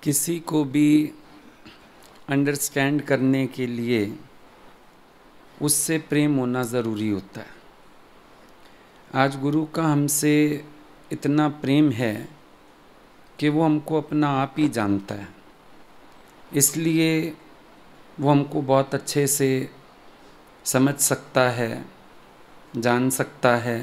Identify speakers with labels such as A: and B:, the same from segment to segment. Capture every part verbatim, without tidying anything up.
A: किसी को भी अंडरस्टैंड करने के लिए उससे प्रेम होना ज़रूरी होता है। आज गुरु का हमसे इतना प्रेम है कि वो हमको अपना आप ही जानता है, इसलिए वो हमको बहुत अच्छे से समझ सकता है, जान सकता है,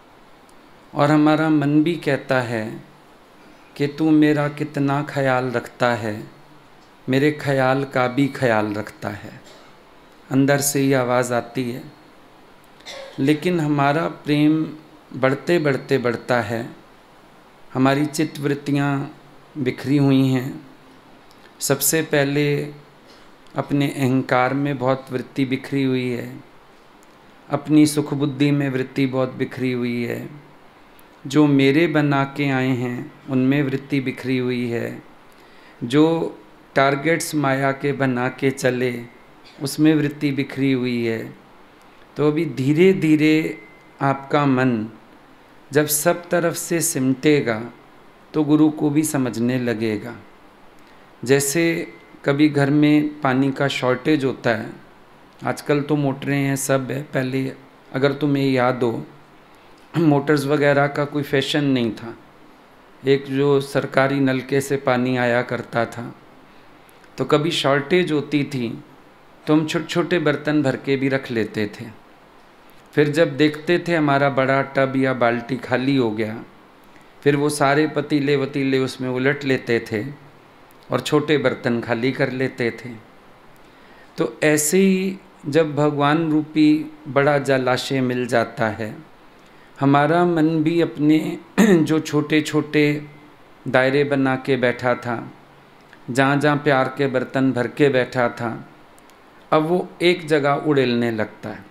A: और हमारा मन भी कहता है कि तू मेरा कितना ख्याल रखता है, मेरे ख्याल का भी ख्याल रखता है। अंदर से ही आवाज़ आती है। लेकिन हमारा प्रेम बढ़ते बढ़ते बढ़ता है। हमारी चित्तवृत्तियाँ बिखरी हुई हैं। सबसे पहले अपने अहंकार में बहुत वृत्ति बिखरी हुई है, अपनी सुख बुद्धि में वृत्ति बहुत बिखरी हुई है, जो मेरे बना के आए हैं उनमें वृत्ति बिखरी हुई है, जो टारगेट्स माया के बना के चले उसमें वृत्ति बिखरी हुई है। तो अभी धीरे धीरे आपका मन जब सब तरफ से सिमटेगा तो गुरु को भी समझने लगेगा। जैसे कभी घर में पानी का शॉर्टेज होता है, आजकल तो मोटरें हैं, सब है, पहले अगर तुम्हें याद हो मोटर्स वगैरह का कोई फैशन नहीं था। एक जो सरकारी नलके से पानी आया करता था, तो कभी शॉर्टेज होती थी तो हम छोटे छोटे बर्तन भर के भी रख लेते थे। फिर जब देखते थे हमारा बड़ा टब या बाल्टी खाली हो गया, फिर वो सारे पतीले वतीले उसमें उलट लेते थे और छोटे बर्तन खाली कर लेते थे। तो ऐसे ही जब भगवान रूपी बड़ा जलाशय मिल जाता है, हमारा मन भी अपने जो छोटे छोटे दायरे बना के बैठा था, जहाँ जहाँ प्यार के बर्तन भर के बैठा था, अब वो एक जगह उड़ेलने लगता है।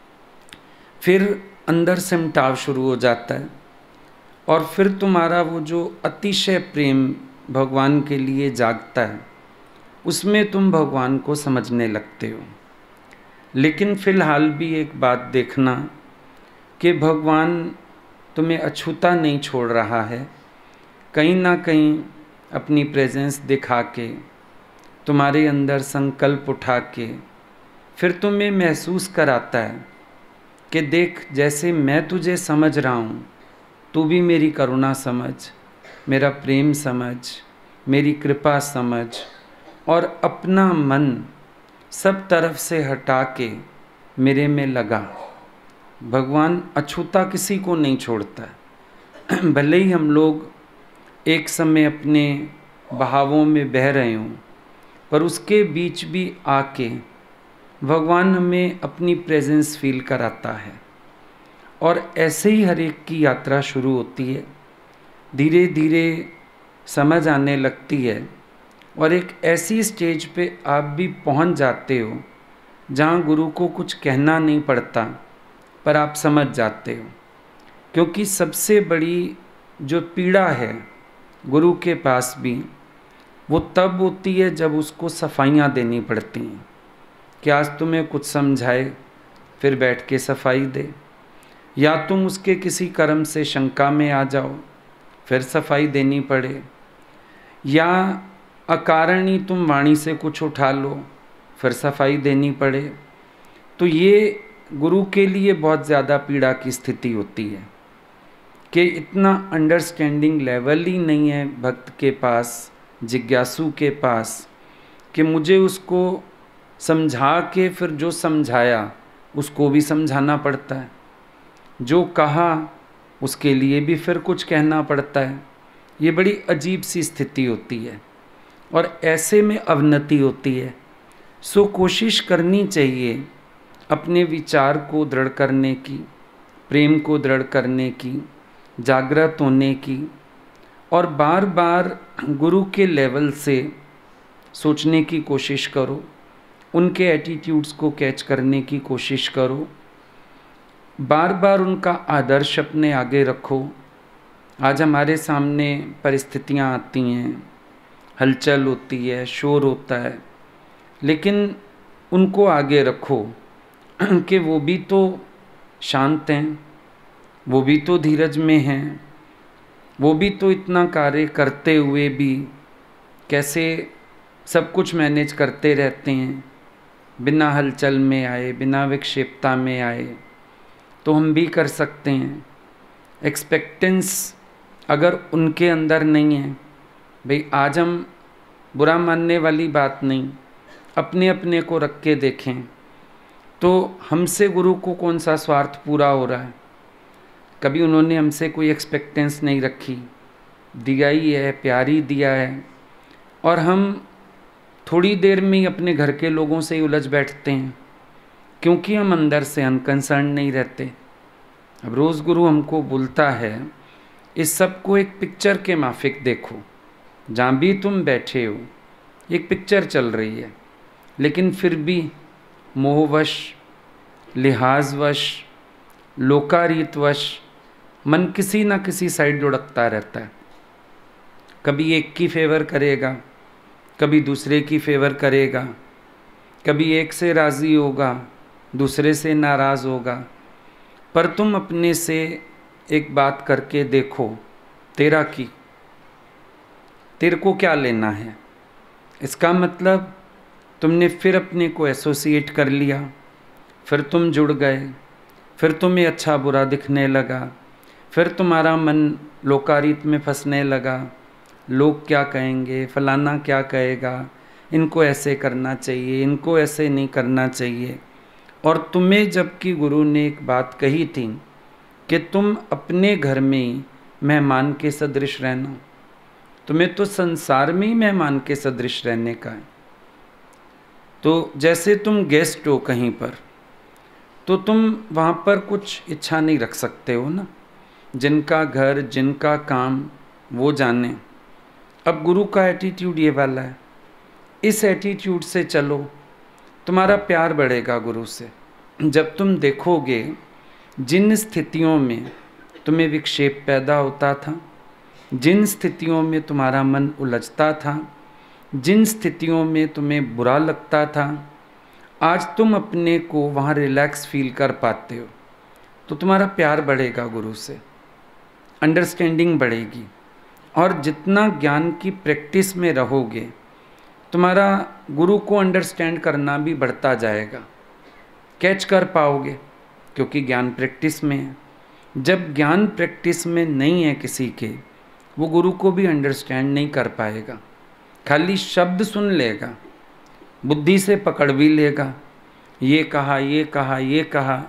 A: फिर अंदर सिमटाव शुरू हो जाता है और फिर तुम्हारा वो जो अतिशय प्रेम भगवान के लिए जागता है, उसमें तुम भगवान को समझने लगते हो। लेकिन फिलहाल भी एक बात देखना कि भगवान तुम्हें अछूता नहीं छोड़ रहा है। कहीं ना कहीं अपनी प्रेजेंस दिखा के, तुम्हारे अंदर संकल्प उठा के, फिर तुम्हें महसूस कराता है कि देख, जैसे मैं तुझे समझ रहा हूँ, तू भी मेरी करुणा समझ, मेरा प्रेम समझ, मेरी कृपा समझ, और अपना मन सब तरफ से हटा के मेरे में लगा। भगवान अछूता किसी को नहीं छोड़ता है। भले ही हम लोग एक समय अपने बहावों में बह रहे हों, पर उसके बीच भी आके भगवान हमें अपनी प्रेजेंस फील कराता है। और ऐसे ही हर एक की यात्रा शुरू होती है, धीरे धीरे समझ आने लगती है, और एक ऐसी स्टेज पे आप भी पहुंच जाते हो जहां गुरु को कुछ कहना नहीं पड़ता, पर आप समझ जाते हो। क्योंकि सबसे बड़ी जो पीड़ा है गुरु के पास भी, वो तब होती है जब उसको सफाइयाँ देनी पड़ती हैं कि आज तुम्हें कुछ समझाए, फिर बैठ के सफाई दे, या तुम उसके किसी कर्म से शंका में आ जाओ, फिर सफाई देनी पड़े, या अकारण ही तुम वाणी से कुछ उठा लो, फिर सफाई देनी पड़े। तो ये गुरु के लिए बहुत ज़्यादा पीड़ा की स्थिति होती है कि इतना अंडरस्टैंडिंग लेवल ही नहीं है भक्त के पास, जिज्ञासु के पास, कि मुझे उसको समझा के फिर जो समझाया उसको भी समझाना पड़ता है, जो कहा उसके लिए भी फिर कुछ कहना पड़ता है। ये बड़ी अजीब सी स्थिति होती है और ऐसे में अवनति होती है। सो कोशिश करनी चाहिए अपने विचार को दृढ़ करने की, प्रेम को दृढ़ करने की, जागृत होने की, और बार बार गुरु के लेवल से सोचने की कोशिश करो, उनके एटीट्यूड्स को कैच करने की कोशिश करो, बार बार उनका आदर्श अपने आगे रखो। आज हमारे सामने परिस्थितियाँ आती हैं, हलचल होती है, शोर होता है, लेकिन उनको आगे रखो कि वो भी तो शांत हैं, वो भी तो धीरज में हैं, वो भी तो इतना कार्य करते हुए भी कैसे सब कुछ मैनेज करते रहते हैं, बिना हलचल में आए, बिना विक्षेपता में आए, तो हम भी कर सकते हैं। एक्सपेक्टेंस अगर उनके अंदर नहीं है, भाई आज हम बुरा मानने वाली बात नहीं, अपने अपने को रख के देखें तो हमसे गुरु को कौन सा स्वार्थ पूरा हो रहा है। कभी उन्होंने हमसे कोई एक्सपेक्टेंस नहीं रखी, दिया ही है, प्यार ही दिया है, और हम थोड़ी देर में ही अपने घर के लोगों से ही उलझ बैठते हैं, क्योंकि हम अंदर से अनकंसर्न नहीं रहते। अब रोज़ गुरु हमको बोलता है, इस सब को एक पिक्चर के माफिक देखो, जहाँ भी तुम बैठे हो एक पिक्चर चल रही है, लेकिन फिर भी मोहवश, लिहाजवश, लोकारीतवश मन किसी ना किसी साइड लुढ़कता रहता है। कभी एक की फेवर करेगा, कभी दूसरे की फेवर करेगा, कभी एक से राज़ी होगा, दूसरे से नाराज़ होगा। पर तुम अपने से एक बात करके देखो, तेरा की तेरे को क्या लेना है। इसका मतलब तुमने फिर अपने को एसोसिएट कर लिया, फिर तुम जुड़ गए, फिर तुम्हें अच्छा बुरा दिखने लगा, फिर तुम्हारा मन लोकारीत में फंसने लगा, लोग क्या कहेंगे, फलाना क्या कहेगा, इनको ऐसे करना चाहिए, इनको ऐसे नहीं करना चाहिए। और तुम्हें जबकि गुरु ने एक बात कही थी कि तुम अपने घर में ही मेहमान के सदृश रहना, तुम्हें तो संसार में ही मेहमान के सदृश रहने का है। तो जैसे तुम गेस्ट हो कहीं पर, तो तुम वहाँ पर कुछ इच्छा नहीं रख सकते हो ना, जिनका घर, जिनका काम वो जाने। अब गुरु का एटीट्यूड ये वाला है, इस एटीट्यूड से चलो, तुम्हारा प्यार बढ़ेगा गुरु से। जब तुम देखोगे जिन स्थितियों में तुम्हें विक्षेप पैदा होता था, जिन स्थितियों में तुम्हारा मन उलझता था, जिन स्थितियों में तुम्हें बुरा लगता था, आज तुम अपने को वहाँ रिलैक्स फील कर पाते हो, तो तुम्हारा प्यार बढ़ेगा गुरु से, अंडरस्टैंडिंग बढ़ेगी। और जितना ज्ञान की प्रैक्टिस में रहोगे, तुम्हारा गुरु को अंडरस्टैंड करना भी बढ़ता जाएगा, कैच कर पाओगे, क्योंकि ज्ञान प्रैक्टिस में है। जब ज्ञान प्रैक्टिस में नहीं है किसी के, वो गुरु को भी अंडरस्टैंड नहीं कर पाएगा, खाली शब्द सुन लेगा, बुद्धि से पकड़ भी लेगा, ये कहा, ये कहा, ये कहा,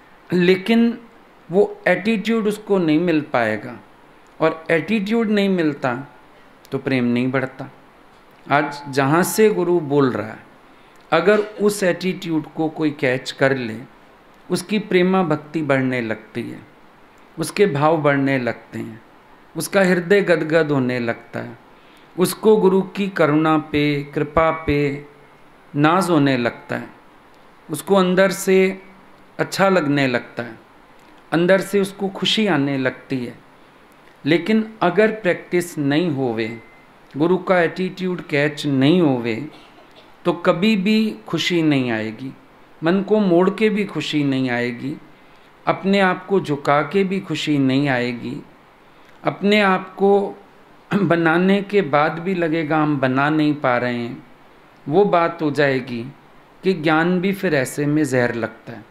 A: लेकिन वो एटीट्यूड उसको नहीं मिल पाएगा। और एटीट्यूड नहीं मिलता तो प्रेम नहीं बढ़ता। आज जहाँ से गुरु बोल रहा है, अगर उस एटीट्यूड को कोई कैच कर ले, उसकी प्रेमा भक्ति बढ़ने लगती है, उसके भाव बढ़ने लगते हैं, उसका हृदय गदगद होने लगता है, उसको गुरु की करुणा पे, कृपा पे नाज होने लगता है, उसको अंदर से अच्छा लगने लगता है, अंदर से उसको खुशी आने लगती है। लेकिन अगर प्रैक्टिस नहीं होवे, गुरु का एटीट्यूड कैच नहीं होवे, तो कभी भी खुशी नहीं आएगी, मन को मोड़ के भी खुशी नहीं आएगी, अपने आप को झुका के भी खुशी नहीं आएगी, अपने आप को बनाने के बाद भी लगेगा हम बना नहीं पा रहे हैं। वो बात हो जाएगी कि ज्ञान भी फिर ऐसे में जहर लगता है।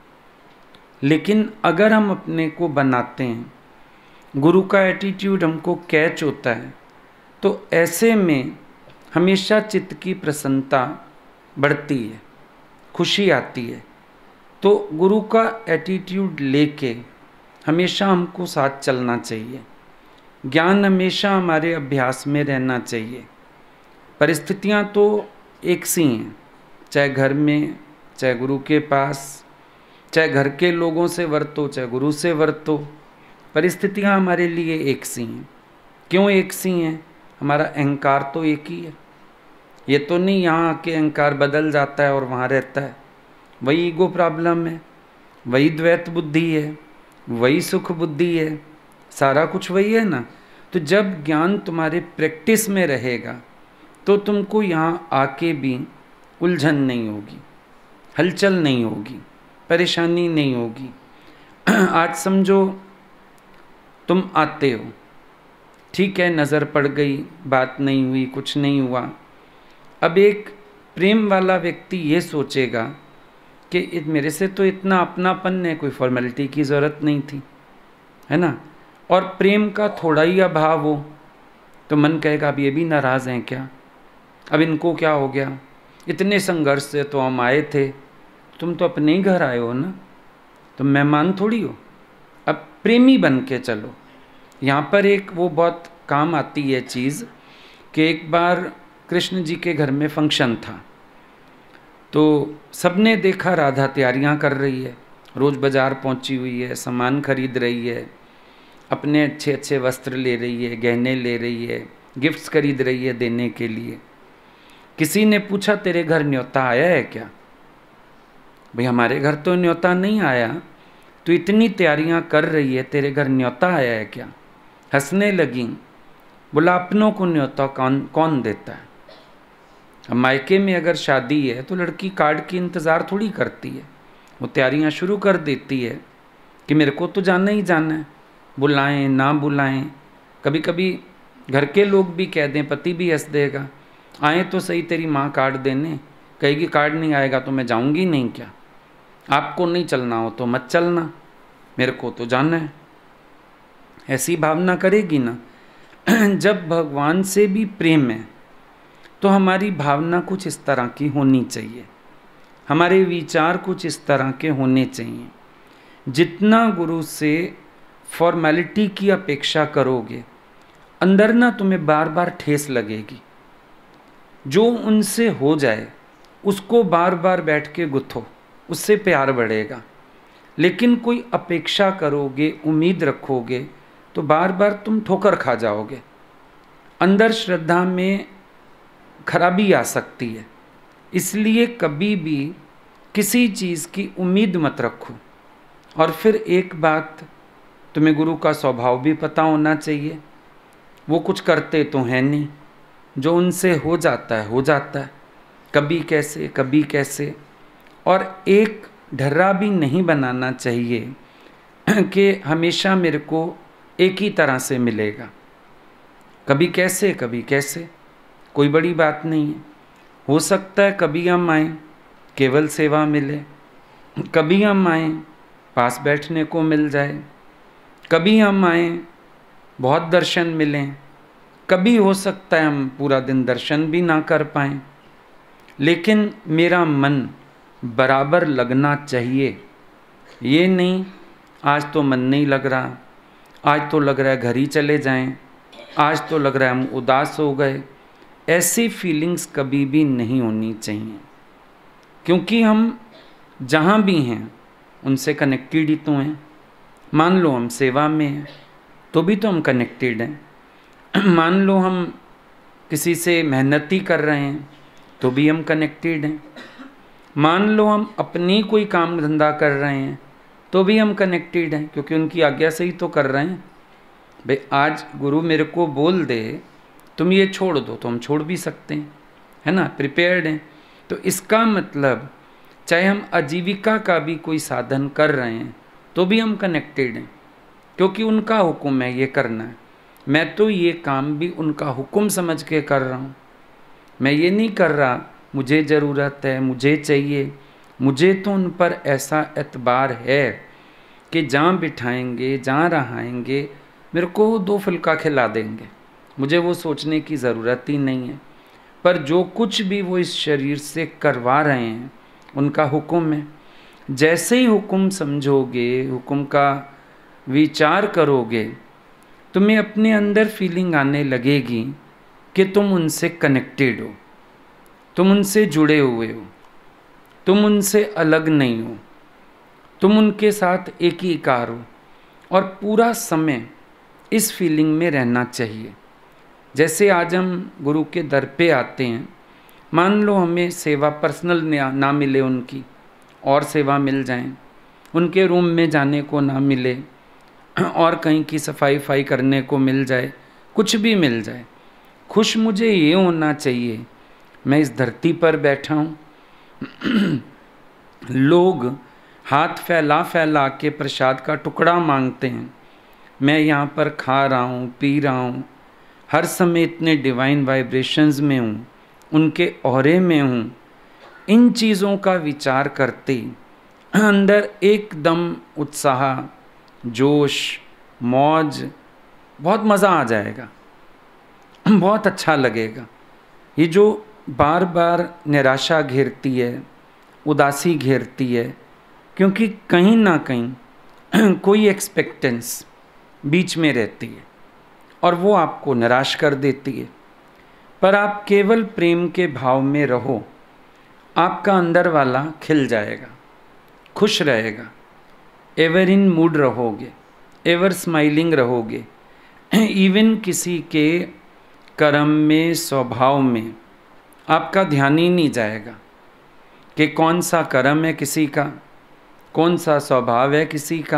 A: लेकिन अगर हम अपने को बनाते हैं, गुरु का एटीट्यूड हमको कैच होता है, तो ऐसे में हमेशा चित्त की प्रसन्नता बढ़ती है, खुशी आती है। तो गुरु का एटीट्यूड लेके हमेशा हमको साथ चलना चाहिए, ज्ञान हमेशा हमारे अभ्यास में रहना चाहिए। परिस्थितियाँ तो एक सी हैं, चाहे घर में, चाहे गुरु के पास, चाहे घर के लोगों से वर्तो, चाहे गुरु से वर्तो, परिस्थितियाँ हमारे लिए एक सी हैं। क्यों एक सी हैं? हमारा अहंकार तो एक ही है। ये तो नहीं यहाँ आके अहंकार बदल जाता है और वहाँ रहता है। वही ईगो प्रॉब्लम है, वही द्वैत बुद्धि है, वही सुख बुद्धि है, सारा कुछ वही है ना। तो जब ज्ञान तुम्हारे प्रैक्टिस में रहेगा, तो तुमको यहाँ आके भी उलझन नहीं होगी, हलचल नहीं होगी, परेशानी नहीं होगी। आज समझो तुम आते हो, ठीक है, नज़र पड़ गई, बात नहीं हुई, कुछ नहीं हुआ। अब एक प्रेम वाला व्यक्ति ये सोचेगा कि मेरे से तो इतना अपनापन है, कोई फॉर्मेलिटी की ज़रूरत नहीं थी, है ना। और प्रेम का थोड़ा ही अभाव हो तो मन कहेगा अब ये भी नाराज़ हैं क्या, अब इनको क्या हो गया, इतने संघर्ष से तो हम आए थे, तुम तो अपने ही घर आए हो ना, तुम मेहमान थोड़ी हो, अब प्रेमी बन के चलो। यहाँ पर एक वो बहुत काम आती है चीज़ कि एक बार कृष्ण जी के घर में फंक्शन था, तो सबने देखा राधा तैयारियाँ कर रही है, रोज़ बाज़ार पहुँची हुई है, सामान खरीद रही है, अपने अच्छे अच्छे वस्त्र ले रही है, गहने ले रही है, गिफ्ट्स खरीद रही है देने के लिए। किसी ने पूछा तेरे घर न्योता आया है क्या? भाई हमारे घर तो न्योता नहीं आया, तो इतनी तैयारियां कर रही है, तेरे घर न्योता आया है क्या? हंसने लगी, बोला अपनों को न्योता कौन कौन देता है। अब मायके में अगर शादी है तो लड़की कार्ड की इंतज़ार थोड़ी करती है, वो तैयारियां शुरू कर देती है कि मेरे को तो जाना ही जाना है, बुलाएं ना बुलाएं। कभी कभी घर के लोग भी कह दें, पति भी हंस देगा, आए तो सही तेरी माँ कार्ड देने, कहेगी कार्ड नहीं आएगा तो मैं जाऊंगी नहीं क्या, आपको नहीं चलना हो तो मत चलना, मेरे को तो जाना है। ऐसी भावना करेगी ना। जब भगवान से भी प्रेम है तो हमारी भावना कुछ इस तरह की होनी चाहिए, हमारे विचार कुछ इस तरह के होने चाहिए। जितना गुरु से फॉर्मेलिटी की अपेक्षा करोगे, अंदर ना तुम्हें बार बार ठेस लगेगी। जो उनसे हो जाए उसको बार बार बैठ के गुथो, उससे प्यार बढ़ेगा। लेकिन कोई अपेक्षा करोगे, उम्मीद रखोगे, तो बार बार तुम ठोकर खा जाओगे। अंदर श्रद्धा में खराबी आ सकती है। इसलिए कभी भी किसी चीज़ की उम्मीद मत रखो। और फिर एक बात, तुम्हें गुरु का स्वभाव भी पता होना चाहिए। वो कुछ करते तो हैं नहीं, जो उनसे हो जाता है हो जाता है, कभी कैसे कभी कैसे। और एक ढर्रा भी नहीं बनाना चाहिए कि हमेशा मेरे को एक ही तरह से मिलेगा, कभी कैसे कभी कैसे, कोई बड़ी बात नहीं है। हो सकता है कभी हम आएँ केवल सेवा मिले, कभी हम आएँ पास बैठने को मिल जाए, कभी हम आएँ बहुत दर्शन मिलें, कभी हो सकता है हम पूरा दिन दर्शन भी ना कर पाएँ। लेकिन मेरा मन बराबर लगना चाहिए। ये नहीं आज तो मन नहीं लग रहा, आज तो लग रहा है घर ही चले जाएं, आज तो लग रहा है हम उदास हो गए। ऐसी फीलिंग्स कभी भी नहीं होनी चाहिए, क्योंकि हम जहाँ भी हैं उनसे कनेक्टेड ही तो हैं। मान लो हम सेवा में हैं तो भी तो हम कनेक्टेड हैं। मान लो हम किसी से मेहनती कर रहे हैं तो भी हम कनेक्टेड हैं। मान लो हम अपनी कोई काम धंधा कर रहे हैं तो भी हम कनेक्टेड हैं, क्योंकि उनकी आज्ञा से ही तो कर रहे हैं। भाई आज गुरु मेरे को बोल दे तुम ये छोड़ दो तो हम छोड़ भी सकते हैं, है ना, प्रिपेयर्ड हैं। तो इसका मतलब चाहे हम आजीविका का भी कोई साधन कर रहे हैं तो भी हम कनेक्टेड हैं, क्योंकि उनका हुक्म है ये करना है। मैं तो ये काम भी उनका हुक्म समझ के कर रहा हूँ। मैं ये नहीं कर रहा मुझे ज़रूरत है, मुझे चाहिए। मुझे तो उन पर ऐसा एतबार है कि जहाँ बिठाएंगे, जहाँ रहाएंगे, मेरे को दो फुल्का खिला देंगे, मुझे वो सोचने की ज़रूरत ही नहीं है। पर जो कुछ भी वो इस शरीर से करवा रहे हैं उनका हुक्म है। जैसे ही हुक्म समझोगे, हुक्म का विचार करोगे, तुम्हें अपने अंदर फीलिंग आने लगेगी कि तुम उनसे कनेक्टेड हो, तुम उनसे जुड़े हुए हो, तुम उनसे अलग नहीं हो, तुम उनके साथ एक ही कार हो। और पूरा समय इस फीलिंग में रहना चाहिए। जैसे आज हम गुरु के दर पे आते हैं, मान लो हमें सेवा पर्सनल ना मिले उनकी, और सेवा मिल जाए, उनके रूम में जाने को ना मिले, और कहीं की सफाई फाई करने को मिल जाए, कुछ भी मिल जाए, खुश मुझे ये होना चाहिए मैं इस धरती पर बैठा हूँ। लोग हाथ फैला फैला के प्रसाद का टुकड़ा मांगते हैं, मैं यहाँ पर खा रहा हूँ, पी रहा हूँ, हर समय इतने डिवाइन वाइब्रेशंस में हूँ, उनके ऑरे में हूँ, इन चीज़ों का विचार करते अंदर एकदम उत्साह, जोश, मौज, बहुत मज़ा आ जाएगा, बहुत अच्छा लगेगा। ये जो बार बार निराशा घेरती है, उदासी घेरती है, क्योंकि कहीं ना कहीं कोई एक्सपेक्टेंस बीच में रहती है और वो आपको निराश कर देती है। पर आप केवल प्रेम के भाव में रहो, आपका अंदर वाला खिल जाएगा, खुश रहेगा, एवर इन मूड रहोगे, एवर स्माइलिंग रहोगे। इवन किसी के कर्म में, स्वभाव में आपका ध्यान ही नहीं जाएगा कि कौन सा कर्म है किसी का, कौन सा स्वभाव है किसी का।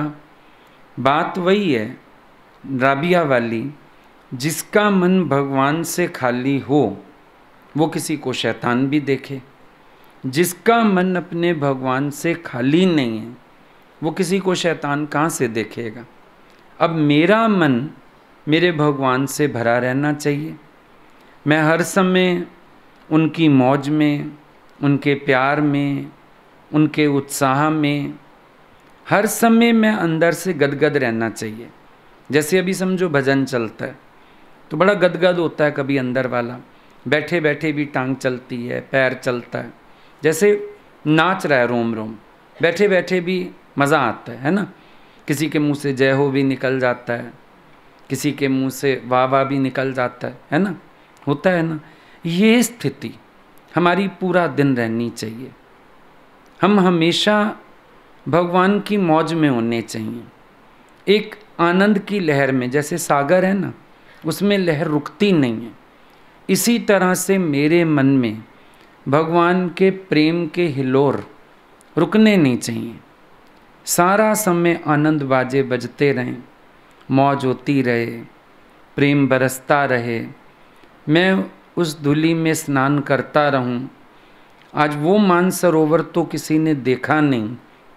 A: बात वही है राबिया वाली, जिसका मन भगवान से खाली हो वो किसी को शैतान भी देखे, जिसका मन अपने भगवान से खाली नहीं है वो किसी को शैतान कहाँ से देखेगा। अब मेरा मन मेरे भगवान से भरा रहना चाहिए। मैं हर समय उनकी मौज में, उनके प्यार में, उनके उत्साह में, हर समय मैं अंदर से गदगद रहना चाहिए। जैसे अभी समझो भजन चलता है तो बड़ा गदगद होता है कभी अंदर वाला, बैठे बैठे भी टांग चलती है, पैर चलता है, जैसे नाच रहा है रोम रोम, बैठे बैठे भी मज़ा आता है, है ना। किसी के मुंह से जय हो भी निकल जाता है, किसी के मुंह से वाह वाह भी निकल जाता है, है ना, होता है ना। ये स्थिति हमारी पूरा दिन रहनी चाहिए। हम हमेशा भगवान की मौज में होने चाहिए, एक आनंद की लहर में। जैसे सागर है ना, उसमें लहर रुकती नहीं है, इसी तरह से मेरे मन में भगवान के प्रेम के हिलोर रुकने नहीं चाहिए। सारा समय आनंद बाजे बजते रहें, मौज होती रहे, प्रेम बरसता रहे, मैं उस धूली में स्नान करता रहूं। आज वो मानसरोवर तो किसी ने देखा नहीं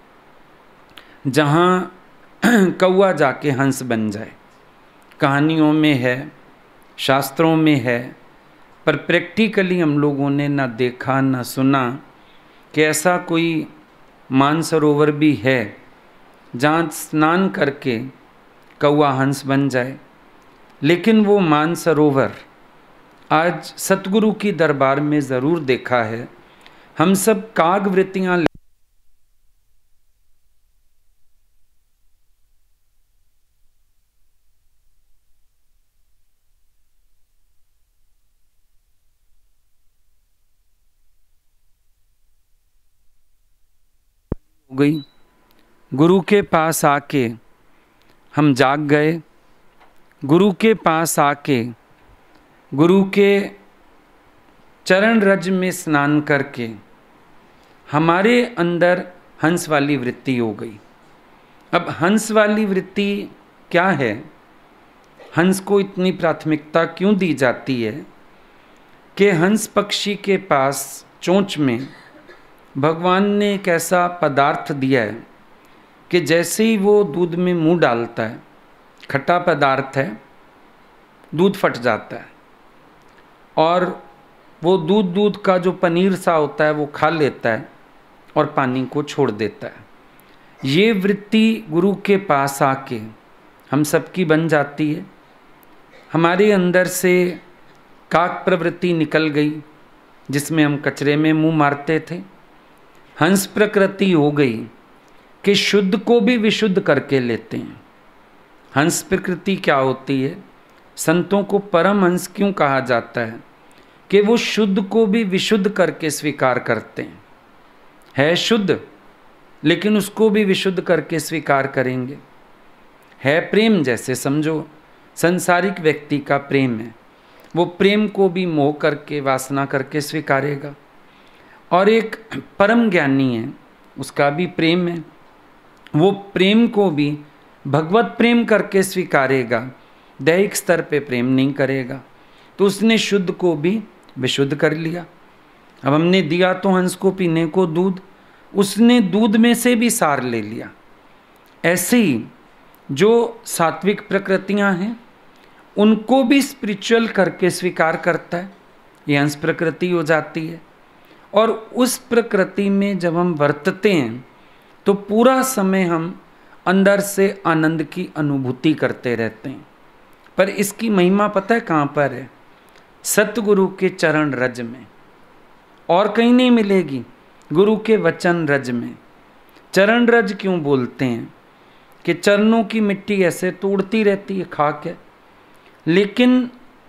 A: जहाँ कौआ जाके हंस बन जाए। कहानियों में है, शास्त्रों में है, पर प्रैक्टिकली हम लोगों ने ना देखा ना सुना कि ऐसा कोई मानसरोवर भी है जहाँ स्नान करके कौआ हंस बन जाए। लेकिन वो मानसरोवर आज सतगुरु की दरबार में ज़रूर देखा है। हम सब काग वृत्तियाँ हो गई, गुरु के पास आके हम जाग गए, गुरु के पास आके गुरु के चरण रज में स्नान करके हमारे अंदर हंस वाली वृत्ति हो गई। अब हंस वाली वृत्ति क्या है, हंस को इतनी प्राथमिकता क्यों दी जाती है कि हंस पक्षी के पास चोंच में भगवान ने एक ऐसा पदार्थ दिया है कि जैसे ही वो दूध में मुंह डालता है, खट्टा पदार्थ है, दूध फट जाता है और वो दूध दूध का जो पनीर सा होता है वो खा लेता है और पानी को छोड़ देता है। ये वृत्ति गुरु के पास आके हम सबकी बन जाती है। हमारे अंदर से काक प्रवृत्ति निकल गई जिसमें हम कचरे में मुंह मारते थे। हंस प्रकृति हो गई कि शुद्ध को भी विशुद्ध करके लेते हैं। हंस प्रकृति क्या होती है, संतों को परम हंस क्यों कहा जाता है कि वो शुद्ध को भी विशुद्ध करके स्वीकार करते हैं। है शुद्ध लेकिन उसको भी विशुद्ध करके स्वीकार करेंगे। है प्रेम, जैसे समझो संसारिक व्यक्ति का प्रेम है, वो प्रेम को भी मोह करके, वासना करके स्वीकारेगा। और एक परम ज्ञानी है, उसका भी प्रेम है, वो प्रेम को भी भगवत प्रेम करके स्वीकारेगा, दैहिक स्तर पे प्रेम नहीं करेगा। तो उसने शुद्ध को भी विशुद्ध कर लिया। अब हमने दिया तो हंस को पीने को दूध, उसने दूध में से भी सार ले लिया। ऐसे ही जो सात्विक प्रकृतियां हैं उनको भी स्पिरिचुअल करके स्वीकार करता है, ये अंश प्रकृति हो जाती है। और उस प्रकृति में जब हम वर्तते हैं तो पूरा समय हम अंदर से आनंद की अनुभूति करते रहते हैं। पर इसकी महिमा पता है कहाँ पर है? सतगुरु के चरण रज में, और कहीं नहीं मिलेगी, गुरु के वचन रज में। चरण रज क्यों बोलते हैं? कि चरणों की मिट्टी ऐसे तोड़ती रहती है खाक है, लेकिन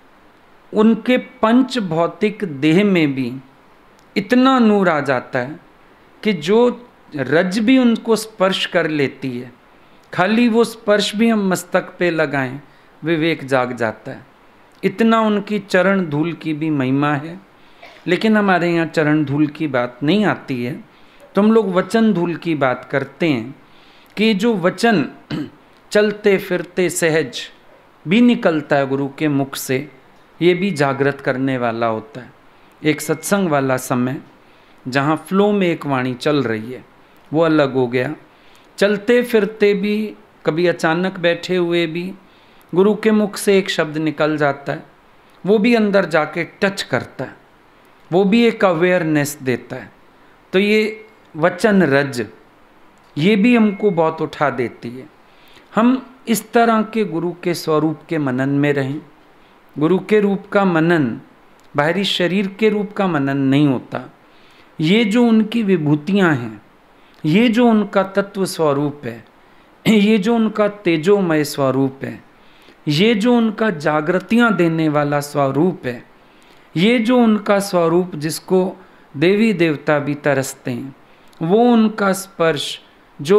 A: उनके पंच भौतिक देह में भी इतना नूर आ जाता है कि जो रज भी उनको स्पर्श कर लेती है, खाली वो स्पर्श भी हम मस्तक पे लगाएं, विवेक जाग जाता है। इतना उनकी चरण धूल की भी महिमा है। लेकिन हमारे यहाँ चरण धूल की बात नहीं आती है, तो हम लोग वचन धूल की बात करते हैं कि जो वचन चलते फिरते सहज भी निकलता है गुरु के मुख से, ये भी जागृत करने वाला होता है। एक सत्संग वाला समय जहाँ फ्लो में एक वाणी चल रही है वो अलग हो गया। चलते फिरते भी, कभी अचानक बैठे हुए भी गुरु के मुख से एक शब्द निकल जाता है, वो भी अंदर जाके टच करता है, वो भी एक अवेयरनेस देता है। तो ये वचन रज, ये भी हमको बहुत उठा देती है। हम इस तरह के गुरु के स्वरूप के मनन में रहें। गुरु के रूप का मनन बाहरी शरीर के रूप का मनन नहीं होता। ये जो उनकी विभूतियाँ हैं, ये जो उनका तत्व स्वरूप है, ये जो उनका तेजोमय स्वरूप है, ये जो उनका जागृतियाँ देने वाला स्वरूप है, ये जो उनका स्वरूप जिसको देवी देवता भी तरसते हैं, वो उनका स्पर्श जो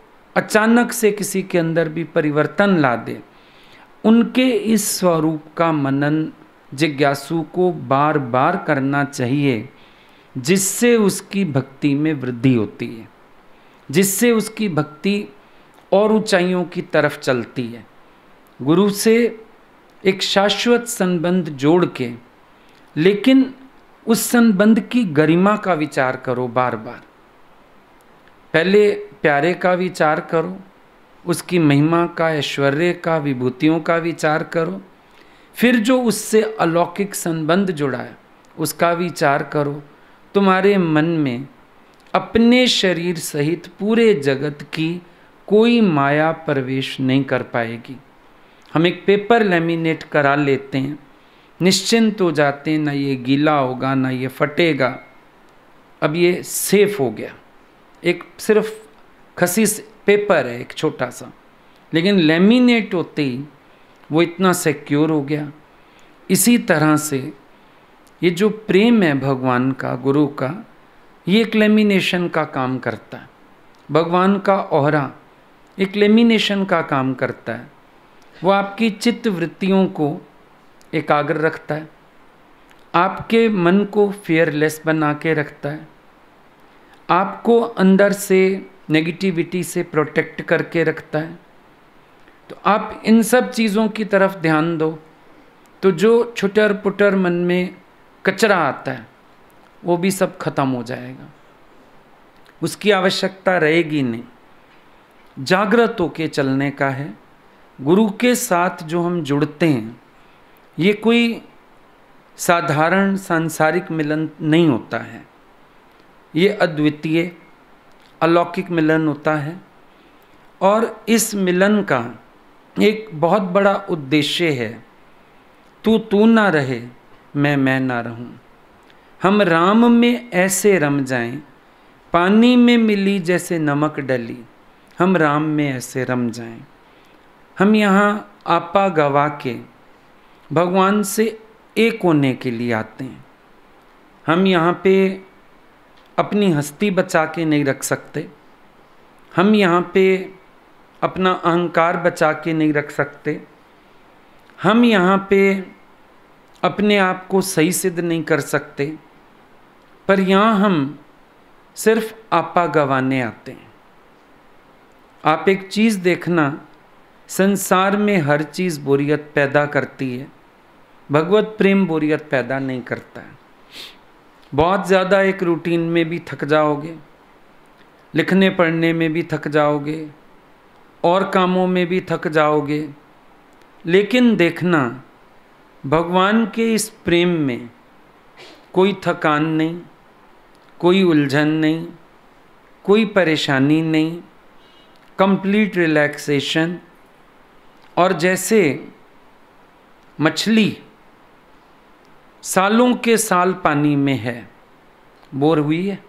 A: अचानक से किसी के अंदर भी परिवर्तन ला दे, उनके इस स्वरूप का मनन जिज्ञासु को बार बार करना चाहिए, जिससे उसकी भक्ति में वृद्धि होती है, जिससे उसकी भक्ति और ऊंचाइयों की तरफ चलती है। गुरु से एक शाश्वत संबंध जोड़ के, लेकिन उस संबंध की गरिमा का विचार करो बार बार। पहले प्यारे का विचार करो, उसकी महिमा का, ऐश्वर्य का, विभूतियों का विचार करो, फिर जो उससे अलौकिक संबंध जुड़ा है उसका विचार करो। तुम्हारे मन में अपने शरीर सहित पूरे जगत की कोई माया प्रवेश नहीं कर पाएगी। हम एक पेपर लेमिनेट करा लेते हैं, निश्चिंत हो जाते हैं, ना ये गीला होगा ना ये फटेगा, अब ये सेफ हो गया। एक सिर्फ खसी पेपर है एक छोटा सा, लेकिन लेमिनेट होते ही वो इतना सिक्योर हो गया। इसी तरह से ये जो प्रेम है भगवान का, गुरु का, ये एक लेमिनेशन का काम करता है। भगवान का ओहरा एक लेमिनेशन का काम करता है। वो आपकी चित्त वृत्तियों को एकाग्र रखता है, आपके मन को फियरलेस बना के रखता है, आपको अंदर से नेगेटिविटी से प्रोटेक्ट करके रखता है। तो आप इन सब चीज़ों की तरफ ध्यान दो, तो जो छुटर पुटर मन में कचरा आता है वो भी सब खत्म हो जाएगा, उसकी आवश्यकता रहेगी नहीं। जागृत होके चलने का है। गुरु के साथ जो हम जुड़ते हैं, ये कोई साधारण सांसारिक मिलन नहीं होता है, ये अद्वितीय अलौकिक मिलन होता है। और इस मिलन का एक बहुत बड़ा उद्देश्य है, तू तू ना रहे, मैं मैं ना रहूं। हम राम में ऐसे रम जाएं, पानी में मिली जैसे नमक डली, हम राम में ऐसे रम जाएं। हम यहाँ आपा गवा के भगवान से एक होने के लिए आते हैं। हम यहाँ पे अपनी हस्ती बचा के नहीं रख सकते, हम यहाँ पे अपना अहंकार बचा के नहीं रख सकते, हम यहाँ पे अपने आप को सही सिद्ध नहीं कर सकते, पर यहाँ हम सिर्फ आपा गवाने आते हैं। आप एक चीज़ देखना, संसार में हर चीज़ बोरियत पैदा करती है, भगवत प्रेम बोरियत पैदा नहीं करता है। बहुत ज़्यादा एक रूटीन में भी थक जाओगे, लिखने पढ़ने में भी थक जाओगे, और कामों में भी थक जाओगे, लेकिन देखना, भगवान के इस प्रेम में कोई थकान नहीं, कोई उलझन नहीं, कोई परेशानी नहीं, कंप्लीट रिलैक्सेशन। और जैसे मछली सालों के साल पानी में है, बोर हुई है,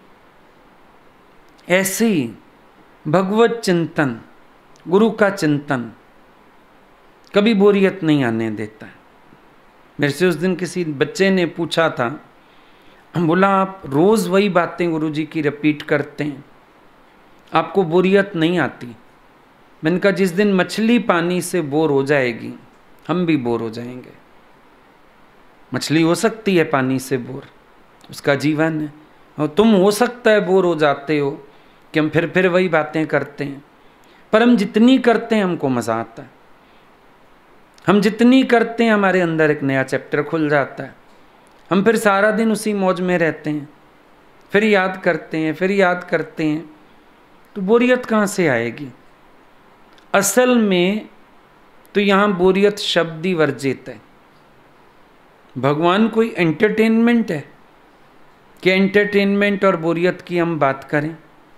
A: ऐसे ही भगवत चिंतन, गुरु का चिंतन कभी बोरियत नहीं आने देता है। मेरे से उस दिन किसी बच्चे ने पूछा था, बोला आप रोज़ वही बातें गुरु जी की रिपीट करते हैं, आपको बोरियत नहीं आती? मैंने कहा जिस दिन मछली पानी से बोर हो जाएगी, हम भी बोर हो जाएंगे। मछली हो सकती है पानी से बोर, उसका जीवन है, और तुम हो सकता है बोर हो जाते हो कि हम फिर फिर वही बातें करते हैं, पर हम जितनी करते हैं हमको मज़ा आता है। हम जितनी करते हैं हमारे अंदर एक नया चैप्टर खुल जाता है। हम फिर सारा दिन उसी मौज में रहते हैं, फिर याद करते हैं, फिर याद करते हैं, तो बोरियत कहाँ से आएगी? असल में तो यहाँ बोरियत शब्द ही वर्जित है। भगवान कोई एंटरटेनमेंट है कि एंटरटेनमेंट और बोरियत की हम बात करें?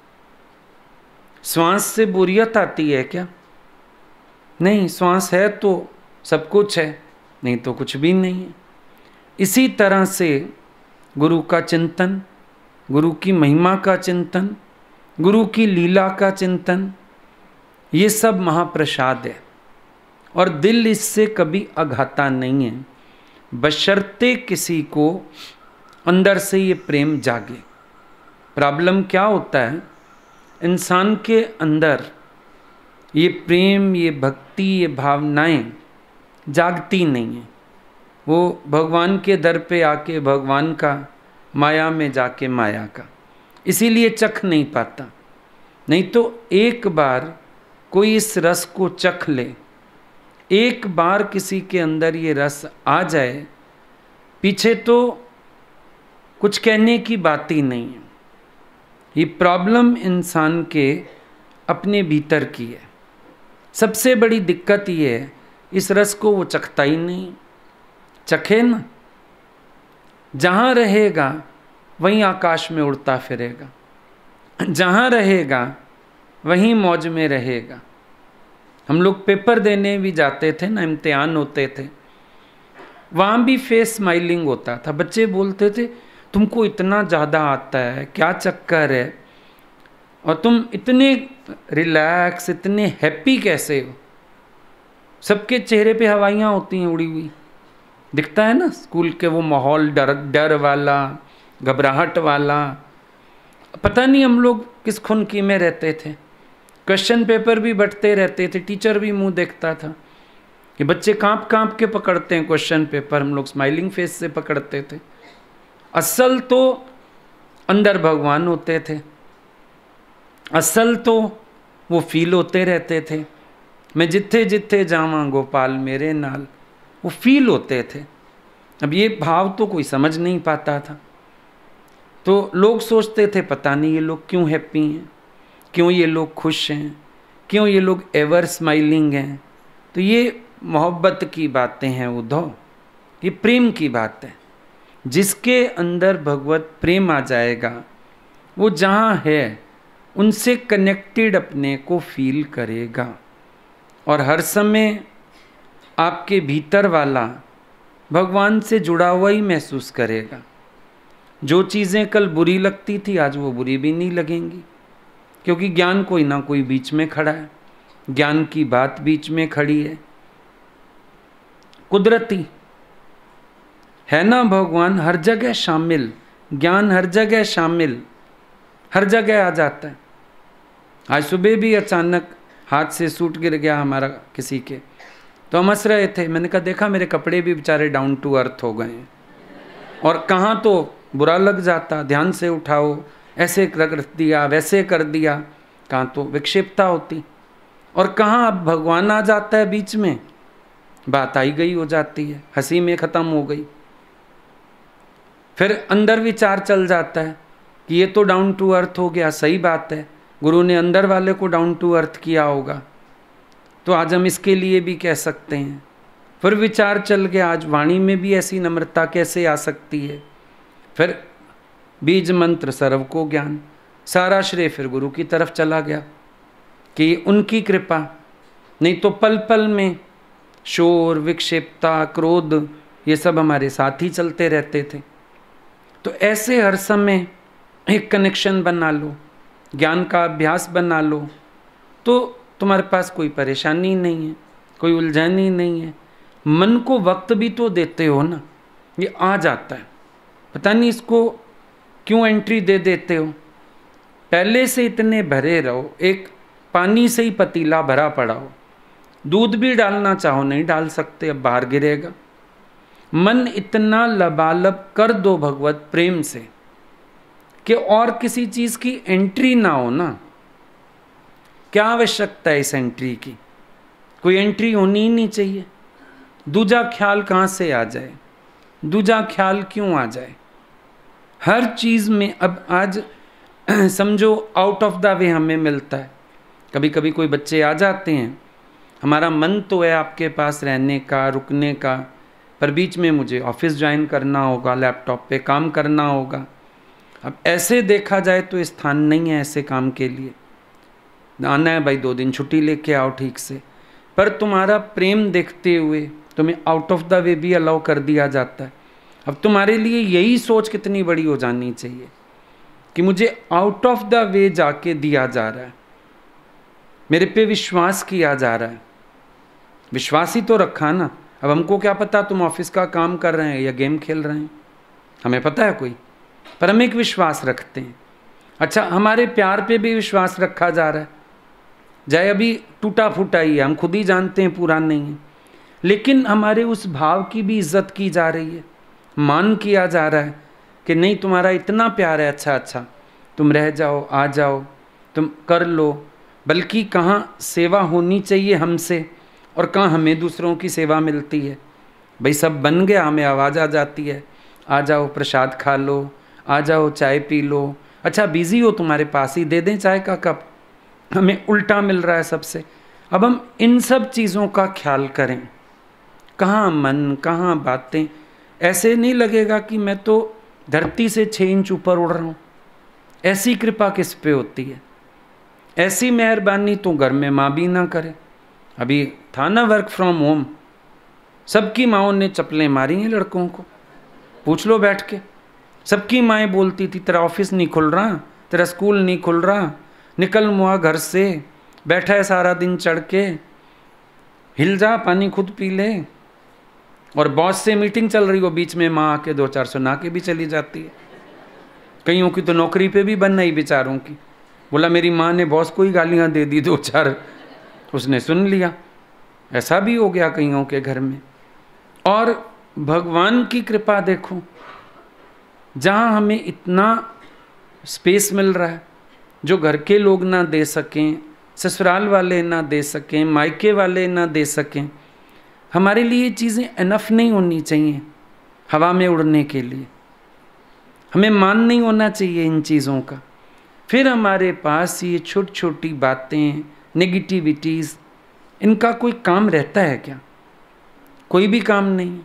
A: श्वास से बोरियत आती है क्या? नहीं, श्वास है तो सब कुछ है, नहीं तो कुछ भी नहीं है। इसी तरह से गुरु का चिंतन, गुरु की महिमा का चिंतन, गुरु की लीला का चिंतन, ये सब महाप्रसाद है और दिल इससे कभी अघाता नहीं है, बशर्ते किसी को अंदर से ये प्रेम जागे। प्रॉब्लम क्या होता है, इंसान के अंदर ये प्रेम, ये भक्ति, ये भावनाएं जागती नहीं है। वो भगवान के दर पे आके भगवान का, माया में जाके माया का, इसीलिए चख नहीं पाता। नहीं तो एक बार कोई इस रस को चख ले, एक बार किसी के अंदर ये रस आ जाए, पीछे तो कुछ कहने की बात ही नहीं है। ये प्रॉब्लम इंसान के अपने भीतर की है। सबसे बड़ी दिक्कत ये है, इस रस को वो चखता ही नहीं। चखे ना, जहाँ रहेगा वहीं आकाश में उड़ता फिरेगा, जहाँ रहेगा वहीं मौज में रहेगा। हम लोग पेपर देने भी जाते थे ना, इम्तिहान होते थे, वहाँ भी फेस स्माइलिंग होता था। बच्चे बोलते थे तुमको इतना ज़्यादा आता है, क्या चक्कर है, और तुम इतने रिलैक्स, इतने हैप्पी कैसे हो? सबके चेहरे पे हवाइयाँ होती हैं उड़ी हुई, दिखता है ना स्कूल के वो माहौल, डर डर वाला, घबराहट वाला। पता नहीं हम लोग किस खुनकी में रहते थे। क्वेश्चन पेपर भी बंटते रहते थे, टीचर भी मुंह देखता था कि बच्चे कांप कांप के पकड़ते हैं क्वेश्चन पेपर, हम लोग स्माइलिंग फेस से पकड़ते थे। असल तो अंदर भगवान होते थे, असल तो वो फील होते रहते थे। मैं जिथे जिथे जावा गोपाल मेरे नाल, वो फील होते थे। अब ये भाव तो कोई समझ नहीं पाता था, तो लोग सोचते थे पता नहीं ये लोग क्यों हैप्पी हैं, क्यों ये लोग खुश हैं, क्यों ये लोग एवर स्माइलिंग हैं। तो ये मोहब्बत की बातें हैं उद्धव, ये प्रेम की बात है। जिसके अंदर भगवत प्रेम आ जाएगा, वो जहाँ है उनसे कनेक्टेड अपने को फील करेगा, और हर समय आपके भीतर वाला भगवान से जुड़ा हुआ ही महसूस करेगा। जो चीज़ें कल बुरी लगती थी आज वो बुरी भी नहीं लगेंगी, क्योंकि ज्ञान कोई ना कोई बीच में खड़ा है, ज्ञान की बात बीच में खड़ी है। कुदरती है ना, भगवान हर जगह शामिल, ज्ञान हर जगह शामिल, हर जगह आ जाता है। आज सुबह भी अचानक हाथ से सूट गिर गया हमारा किसी के, तो हम हंस रहे थे। मैंने कहा देखा मेरे कपड़े भी बेचारे डाउन टू अर्थ हो गए हैं, और कहाँ तो बुरा लग जाता, ध्यान से उठाओ, ऐसे कर दिया, वैसे कर दिया, कहाँ तो विक्षेपता होती, और कहाँ अब भगवान आ जाता है बीच में, बात आई गई हो जाती है, हंसी में ख़त्म हो गई। फिर अंदर विचार चल जाता है कि ये तो डाउन टू अर्थ हो गया, सही बात है, गुरु ने अंदर वाले को डाउन टू अर्थ किया होगा, तो आज हम इसके लिए भी कह सकते हैं फिर विचार चल गया, आज वाणी में भी ऐसी नम्रता कैसे आ सकती है। फिर बीज मंत्र सर्व को ज्ञान, सारा श्रेय फिर गुरु की तरफ चला गया कि उनकी कृपा, नहीं तो पल पल में शोर, विक्षेपता, क्रोध, ये सब हमारे साथ ही चलते रहते थे। तो ऐसे हर समय एक कनेक्शन बना लो, ज्ञान का अभ्यास बना लो, तो तुम्हारे पास कोई परेशानी नहीं है, कोई उलझन ही नहीं है। मन को वक्त भी तो देते हो ना, ये आ जाता है, पता नहीं इसको क्यों एंट्री दे देते हो। पहले से इतने भरे रहो, एक पानी से ही पतीला भरा पड़ा हो, दूध भी डालना चाहो नहीं डाल सकते, अब बाहर गिरेगा। मन इतना लबालब कर दो भगवत प्रेम से कि और किसी चीज़ की एंट्री ना हो ना। क्या आवश्यकता है इस एंट्री की? कोई एंट्री होनी ही नहीं चाहिए। दूजा ख्याल कहाँ से आ जाए, दूजा ख्याल क्यों आ जाए? हर चीज़ में अब आज समझो आउट ऑफ द वे हमें मिलता है। कभी कभी कोई बच्चे आ जाते हैं, हमारा मन तो है आपके पास रहने का, रुकने का, पर बीच में मुझे ऑफिस ज्वाइन करना होगा, लैपटॉप पे काम करना होगा। अब ऐसे देखा जाए तो स्थान नहीं है ऐसे काम के लिए। आना है भाई, दो दिन छुट्टी लेके आओ ठीक से, पर तुम्हारा प्रेम देखते हुए तुम्हें आउट ऑफ द वे भी अलाउ कर दिया जाता है। अब तुम्हारे लिए यही सोच कितनी बड़ी हो जानी चाहिए कि मुझे आउट ऑफ द वे जाके दिया जा रहा है, मेरे पे विश्वास किया जा रहा है। विश्वास ही तो रखा ना। अब हमको क्या पता तुम ऑफिस का काम कर रहे हैं या गेम खेल रहे हैं, हमें पता है कोई, पर हम एक विश्वास रखते हैं। अच्छा, हमारे प्यार पे भी विश्वास रखा जा रहा है, चाहे अभी टूटा फूटा ही है, हम खुद ही जानते हैं पूरा नहीं है, लेकिन हमारे उस भाव की भी इज्जत की जा रही है, मान किया जा रहा है कि नहीं तुम्हारा इतना प्यार है, अच्छा अच्छा तुम रह जाओ, आ जाओ, तुम कर लो। बल्कि कहाँ सेवा होनी चाहिए हमसे और कहाँ हमें दूसरों की सेवा मिलती है। भाई सब बन गया, हमें आवाज़ आ जाती है, आ जाओ प्रसाद खा लो, आ जाओ चाय पी लो। अच्छा बिज़ी हो, तुम्हारे पास ही दे दें चाय का कप, हमें उल्टा मिल रहा है सबसे। अब हम इन सब चीज़ों का ख्याल करें, कहाँ मन, कहाँ बातें। ऐसे नहीं लगेगा कि मैं तो धरती से छः इंच ऊपर उड़ रहा हूँ। ऐसी कृपा किस पे होती है? ऐसी मेहरबानी तो घर में माँ भी ना करे। अभी था ना वर्क फ्रॉम होम, सबकी माँओं ने चप्पलें मारी हैं लड़कों को, पूछ लो बैठ के। सबकी माएँ बोलती थी तेरा ऑफिस नहीं खुल रहा, तेरा स्कूल नहीं खुल रहा, निकल मुआ घर से, बैठा है सारा दिन चढ़ के, हिल जा, पानी खुद पी ले। और बॉस से मीटिंग चल रही हो, बीच में माँ आके दो चार सुना के भी चली जाती है। कईयों की तो नौकरी पे भी बन नहीं बेचारों की। बोला मेरी माँ ने बॉस को ही गालियाँ दे दी दो चार, उसने सुन लिया। ऐसा भी हो गया कईयों के घर में। और भगवान की कृपा देखो, जहाँ हमें इतना स्पेस मिल रहा है जो घर के लोग ना दे सकें, ससुराल वाले ना दे सकें, मायके वाले ना दे सकें, हमारे लिए चीज़ें इनफ नहीं होनी चाहिए हवा में उड़ने के लिए। हमें मान नहीं होना चाहिए इन चीज़ों का। फिर हमारे पास ये छोटी छोटी बातें, नेगेटिविटीज़, इनका कोई काम रहता है क्या? कोई भी काम नहीं।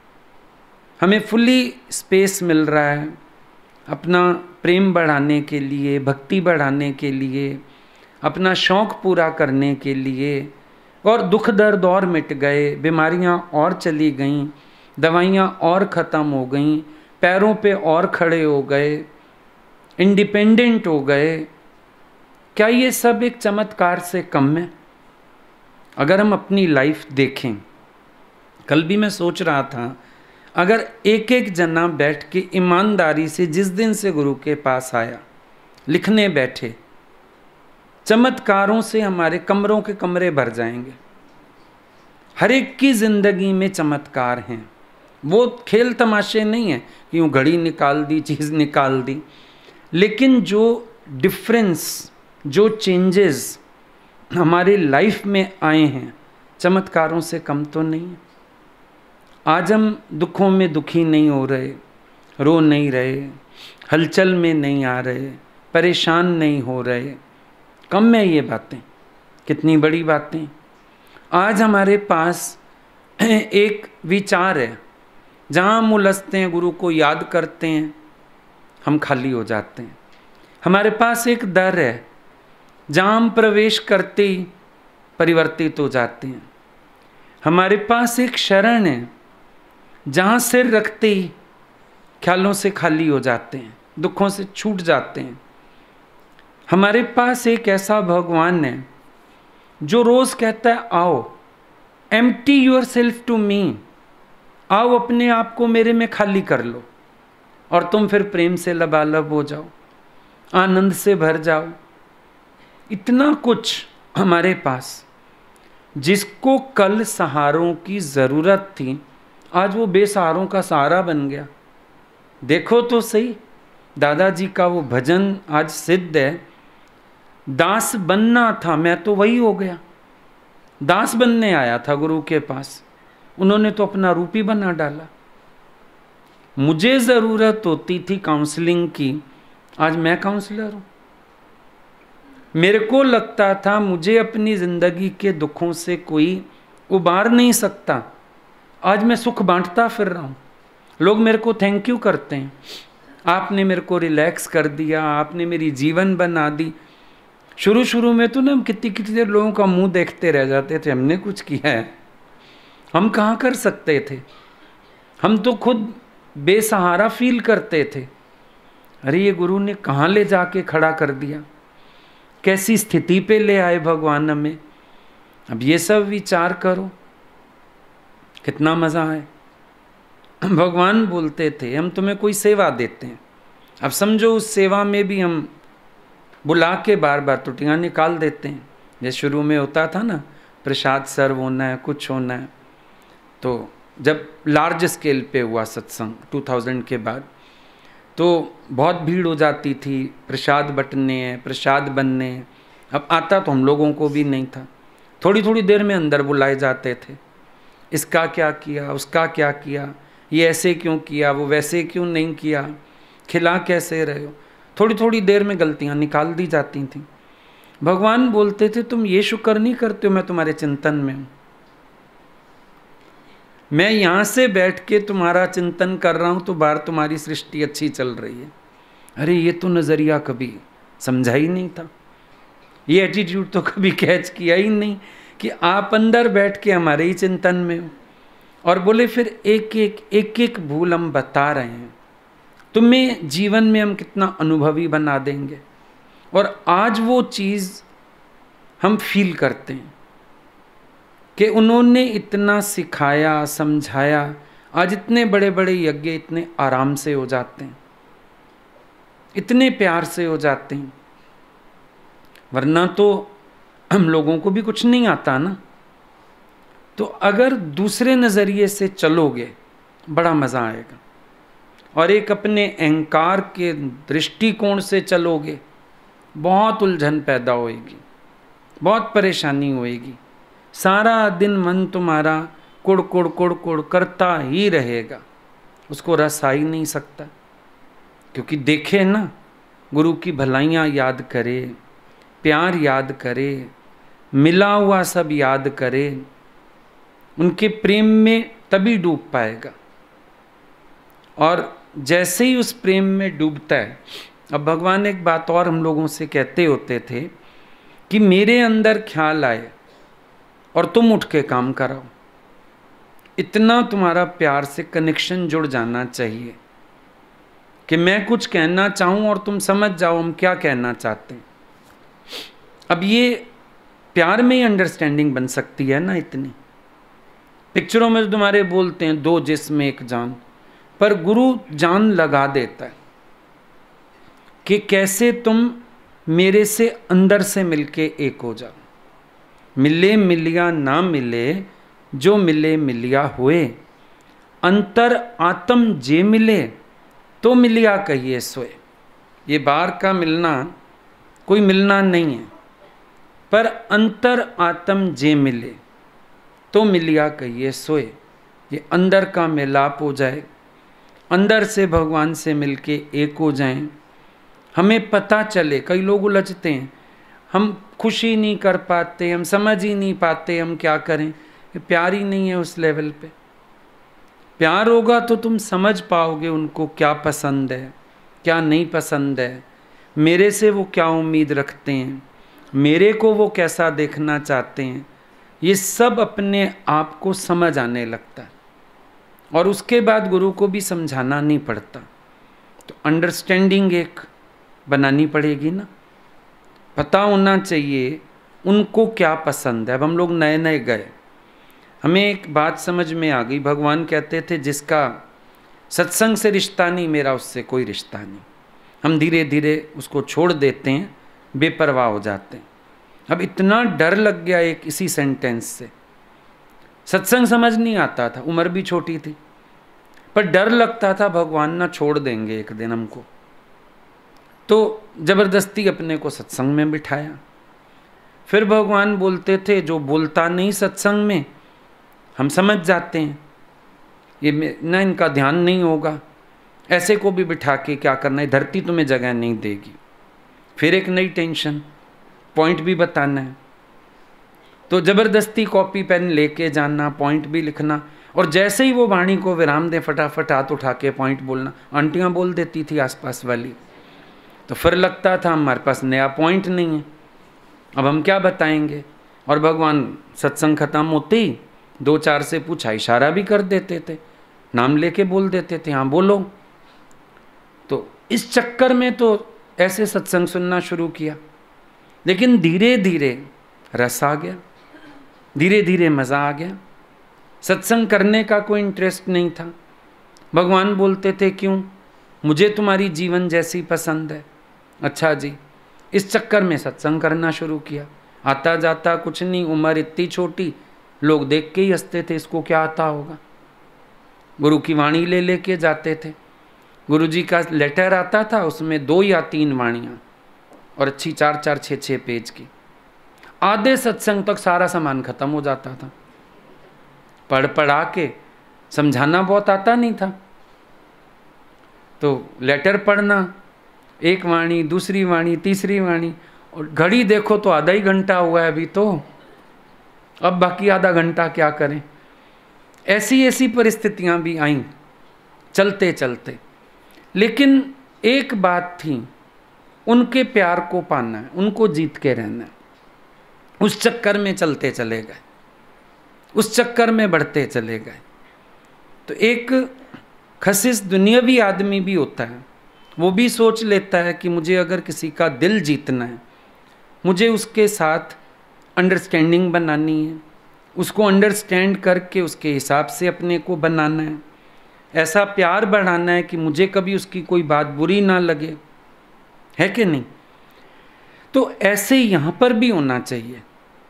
A: हमें फुली स्पेस मिल रहा है अपना प्रेम बढ़ाने के लिए, भक्ति बढ़ाने के लिए, अपना शौक़ पूरा करने के लिए। और दुख दर्द और मिट गए, बीमारियां और चली गईं, दवाइयां और ख़त्म हो गईं, पैरों पे और खड़े हो गए, इंडिपेंडेंट हो गए। क्या ये सब एक चमत्कार से कम है? अगर हम अपनी लाइफ देखें, कल भी मैं सोच रहा था, अगर एक एक जना बैठ के ईमानदारी से जिस दिन से गुरु के पास आया लिखने बैठे, चमत्कारों से हमारे कमरों के कमरे भर जाएंगे। हर एक की जिंदगी में चमत्कार हैं। वो खेल तमाशे नहीं है कि यूँ घड़ी निकाल दी, चीज़ निकाल दी, लेकिन जो डिफरेंस, जो चेंजेस हमारे लाइफ में आए हैं, चमत्कारों से कम तो नहीं है। आज हम दुखों में दुखी नहीं हो रहे, रो नहीं रहे, हलचल में नहीं आ रहे, परेशान नहीं हो रहे। कम है ये बातें? कितनी बड़ी बातें। आज हमारे पास एक विचार है, जहाँ हम उलझते हैं, गुरु को याद करते हैं, हम खाली हो जाते हैं। हमारे पास एक दर है, जहाँ हम प्रवेश करते ही परिवर्तित हो जाते हैं। हमारे पास एक शरण है, जहाँ सिर रखते ही ख्यालों से खाली हो जाते हैं, दुखों से छूट जाते हैं। हमारे पास एक ऐसा भगवान है जो रोज कहता है, आओ empty yourself to me, आओ अपने आप को मेरे में खाली कर लो और तुम फिर प्रेम से लबालब हो जाओ, आनंद से भर जाओ। इतना कुछ हमारे पास, जिसको कल सहारों की ज़रूरत थी, आज वो बेसहारों का सहारा बन गया। देखो तो सही, दादाजी का वो भजन आज सिद्ध है, दास बनना था मैं तो वही हो गया। दास बनने आया था गुरु के पास, उन्होंने तो अपना रूप ही बना डाला। मुझे ज़रूरत होती थी काउंसलिंग की, आज मैं काउंसलर हूँ। मेरे को लगता था मुझे अपनी ज़िंदगी के दुखों से कोई उबार नहीं सकता, आज मैं सुख बांटता फिर रहा हूँ। लोग मेरे को थैंक यू करते हैं, आपने मेरे को रिलैक्स कर दिया, आपने मेरी जीवन बना दी। शुरू शुरू में तो ना हम कितनी कितनी देर लोगों का मुंह देखते रह जाते थे, हमने कुछ किया है? हम कहाँ कर सकते थे? हम तो खुद बेसहारा फील करते थे। अरे ये गुरु ने कहाँ ले जाके खड़ा कर दिया, कैसी स्थिति पे ले आए भगवान हमें। अब ये सब विचार करो, कितना मज़ा आए। भगवान बोलते थे, हम तुम्हें कोई सेवा देते हैं, अब समझो उस सेवा में भी हम बुला के बार बार त्रुटियाँ निकाल देते हैं। जैसे शुरू में होता था ना, प्रसाद सर्व होना है, कुछ होना है। तो जब लार्ज स्केल पे हुआ सत्संग दो हज़ार के बाद, तो बहुत भीड़ हो जाती थी, प्रसाद बंटने हैं, प्रसाद बनने हैं। अब आता तो हम लोगों को भी नहीं था, थोड़ी थोड़ी देर में अंदर बुलाए जाते थे। इसका क्या किया, उसका क्या किया, ये ऐसे क्यों किया, वो वैसे क्यों नहीं किया, खिला कैसे रहे हो। थोड़ी थोड़ी देर में गलतियाँ निकाल दी जाती थीं। भगवान बोलते थे, तुम ये शुक्र नहीं करते हो मैं तुम्हारे चिंतन में हूँ। मैं यहाँ से बैठ के तुम्हारा चिंतन कर रहा हूँ तो बाहर तुम्हारी सृष्टि अच्छी चल रही है। अरे ये तो नज़रिया कभी समझा ही नहीं था, ये एटीट्यूड तो कभी कैच किया ही नहीं कि आप अंदर बैठ के हमारे ही चिंतन में हो। और बोले फिर एक एक एक एक भूल हम बता रहे हैं, तुम्हें जीवन में हम कितना अनुभवी बना देंगे। और आज वो चीज़ हम फील करते हैं कि उन्होंने इतना सिखाया, समझाया, आज इतने बड़े बड़े यज्ञ इतने आराम से हो जाते हैं, इतने प्यार से हो जाते हैं। वरना तो हम लोगों को भी कुछ नहीं आता ना। तो अगर दूसरे नज़रिए से चलोगे बड़ा मज़ा आएगा, और एक अपने अहंकार के दृष्टिकोण से चलोगे बहुत उलझन पैदा होएगी, बहुत परेशानी होएगी। सारा दिन मन तुम्हारा कुड़ कुड़ कुड़ कुड़ करता ही रहेगा, उसको रस आ ही नहीं सकता। क्योंकि देखे ना, गुरु की भलाइयाँ याद करे, प्यार याद करे, मिला हुआ सब याद करे, उनके प्रेम में तभी डूब पाएगा। और जैसे ही उस प्रेम में डूबता है, अब भगवान एक बात और हम लोगों से कहते होते थे कि मेरे अंदर ख्याल आए और तुम उठ के काम कराओ। इतना तुम्हारा प्यार से कनेक्शन जुड़ जाना चाहिए कि मैं कुछ कहना चाहूँ और तुम समझ जाओ हम क्या कहना चाहते हैं। अब ये प्यार में ही अंडरस्टैंडिंग बन सकती है ना। इतनी पिक्चरों में तुम्हारे बोलते हैं दो जिस्म एक जान, पर गुरु जान लगा देता है कि कैसे तुम मेरे से अंदर से मिलके एक हो जाओ। मिले मिलिया ना मिले, जो मिले मिलिया हुए, अंतर आत्म जे मिले, तो मिलिया कहिए सोए। ये बाहर का मिलना कोई मिलना नहीं है, पर अंतर आत्म जे मिले तो मिलिया कहिए सोए। ये अंदर का मिलाप हो जाए, अंदर से भगवान से मिलके एक हो जाएं, हमें पता चले। कई लोग उलझते हैं, हम खुशी नहीं कर पाते, हम समझ ही नहीं पाते हम क्या करें। ये प्यार ही नहीं है उस लेवल पे। प्यार होगा तो तुम समझ पाओगे उनको क्या पसंद है, क्या नहीं पसंद है, मेरे से वो क्या उम्मीद रखते हैं, मेरे को वो कैसा देखना चाहते हैं। ये सब अपने आप को समझ आने लगता है और उसके बाद गुरु को भी समझाना नहीं पड़ता। तो अंडरस्टैंडिंग एक बनानी पड़ेगी ना, पता होना चाहिए उनको क्या पसंद है। अब हम लोग नए नए गए, हमें एक बात समझ में आ गई, भगवान कहते थे जिसका सत्संग से रिश्ता नहीं, मेरा उससे कोई रिश्ता नहीं। हम धीरे धीरे उसको छोड़ देते हैं, बेपरवाह हो जाते हैं। अब इतना डर लग गया एक इसी सेंटेंस से। सत्संग समझ नहीं आता था, उम्र भी छोटी थी, पर डर लगता था भगवान ना छोड़ देंगे एक दिन हमको। तो जबरदस्ती अपने को सत्संग में बिठाया। फिर भगवान बोलते थे जो बोलता नहीं सत्संग में, हम समझ जाते हैं ये ना इनका ध्यान नहीं होगा, ऐसे को भी बिठा के क्या करना है, धरती तुम्हें जगह नहीं देगी। फिर एक नई टेंशन, पॉइंट भी बताना है, तो जबरदस्ती कॉपी पेन लेके जाना, पॉइंट भी लिखना, और जैसे ही वो वाणी को विराम दे फटाफट हाथ उठा के पॉइंट बोलना। आंटियां बोल देती थी आसपास वाली, तो फिर लगता था हमारे पास नया पॉइंट नहीं है, अब हम क्या बताएंगे। और भगवान सत्संग खत्म होते ही दो चार से पूछा, इशारा भी कर देते थे, नाम लेके बोल देते थे, हाँ बोलो। तो इस चक्कर में तो ऐसे सत्संग सुनना शुरू किया, लेकिन धीरे धीरे रस आ गया, धीरे धीरे मज़ा आ गया। सत्संग करने का कोई इंटरेस्ट नहीं था। भगवान बोलते थे क्यों, मुझे तुम्हारी जीवन जैसी पसंद है। अच्छा जी, इस चक्कर में सत्संग करना शुरू किया। आता जाता कुछ नहीं, उम्र इतनी छोटी, लोग देख के ही हंसते थे, इसको क्या आता होगा। गुरु की वाणी ले लेके जाते थे, गुरु जी का लेटर आता था, उसमें दो या तीन वाणियाँ और अच्छी चार चार छः छः पेज की। आधे सत्संग तक सारा सामान खत्म हो जाता था। पढ़ पढ़ा के समझाना बहुत आता नहीं था, तो लेटर पढ़ना, एक वाणी, दूसरी वाणी, तीसरी वाणी, और घड़ी देखो तो आधा ही घंटा हुआ है अभी तो, अब बाकी आधा घंटा क्या करें। ऐसी ऐसी परिस्थितियां भी आईं चलते चलते। लेकिन एक बात थी, उनके प्यार को पाना है, उनको जीत के रहना है। उस चक्कर में चलते चले गए, उस चक्कर में बढ़ते चले गए। तो एक खसिस दुनियावी आदमी भी होता है, वो भी सोच लेता है कि मुझे अगर किसी का दिल जीतना है, मुझे उसके साथ अंडरस्टैंडिंग बनानी है, उसको अंडरस्टैंड करके उसके हिसाब से अपने को बनाना है, ऐसा प्यार बढ़ाना है कि मुझे कभी उसकी कोई बात बुरी ना लगे, है कि नहीं। तो ऐसे यहाँ पर भी होना चाहिए।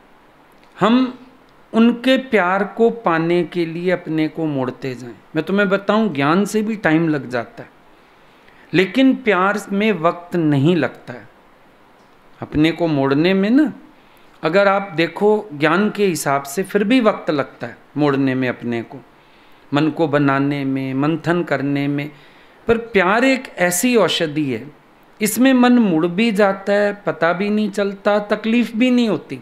A: हम उनके प्यार को पाने के लिए अपने को मोड़ते जाएं। मैं तुम्हें बताऊं, ज्ञान से भी टाइम लग जाता है, लेकिन प्यार में वक्त नहीं लगता है अपने को मोड़ने में ना। अगर आप देखो ज्ञान के हिसाब से फिर भी वक्त लगता है मोड़ने में, अपने को मन को बनाने में, मंथन करने में। पर प्यार एक ऐसी औषधि है, इसमें मन मुड़ भी जाता है, पता भी नहीं चलता, तकलीफ भी नहीं होती,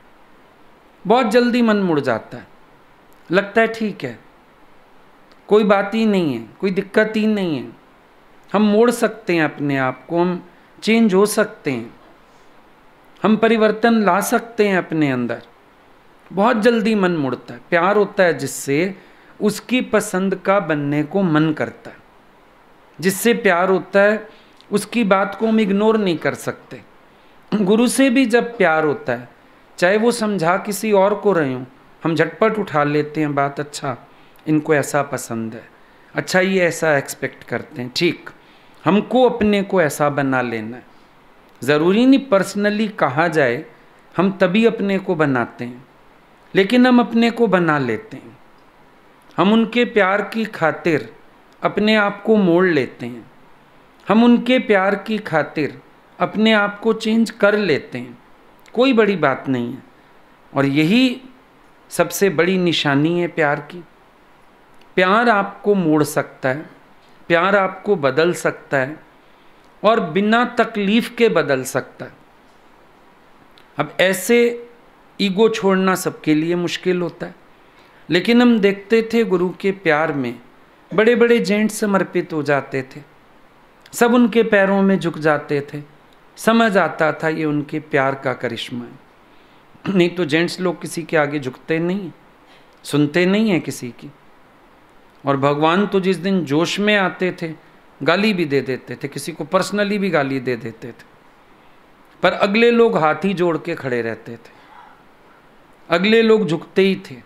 A: बहुत जल्दी मन मुड़ जाता है, लगता है ठीक है, कोई बात ही नहीं है, कोई दिक्कत ही नहीं है, हम मोड़ सकते हैं अपने आप को, हम चेंज हो सकते हैं, हम परिवर्तन ला सकते हैं अपने अंदर। बहुत जल्दी मन मुड़ता है। प्यार होता है जिससे उसकी पसंद का बनने को मन करता है, जिससे प्यार होता है उसकी बात को हम इग्नोर नहीं कर सकते। गुरु से भी जब प्यार होता है, चाहे वो समझा किसी और को रहे हों, हम झटपट उठा लेते हैं बात, अच्छा इनको ऐसा पसंद है, अच्छा ये ऐसा एक्सपेक्ट करते हैं, ठीक, हमको अपने को ऐसा बना लेना है। ज़रूरी नहीं पर्सनली कहा जाए, हम तभी अपने को बनाते हैं, लेकिन हम अपने को बना लेते हैं। हम उनके प्यार की खातिर अपने आप को मोड़ लेते हैं, हम उनके प्यार की खातिर अपने आप को चेंज कर लेते हैं, कोई बड़ी बात नहीं है। और यही सबसे बड़ी निशानी है प्यार की। प्यार आपको मोड़ सकता है, प्यार आपको बदल सकता है, और बिना तकलीफ के बदल सकता है। अब ऐसे ईगो छोड़ना सबके लिए मुश्किल होता है, लेकिन हम देखते थे गुरु के प्यार में बड़े बड़े जेंट्स समर्पित हो जाते थे, सब उनके पैरों में झुक जाते थे, समझ आता था ये उनके प्यार का करिश्मा है। नहीं तो जेंट्स लोग किसी के आगे झुकते नहीं, सुनते नहीं हैं किसी की। और भगवान तो जिस दिन जोश में आते थे गाली भी दे देते थे, किसी को पर्सनली भी गाली दे देते थे, पर अगले लोग हाथ ही जोड़ के खड़े रहते थे, अगले लोग झुकते ही थे,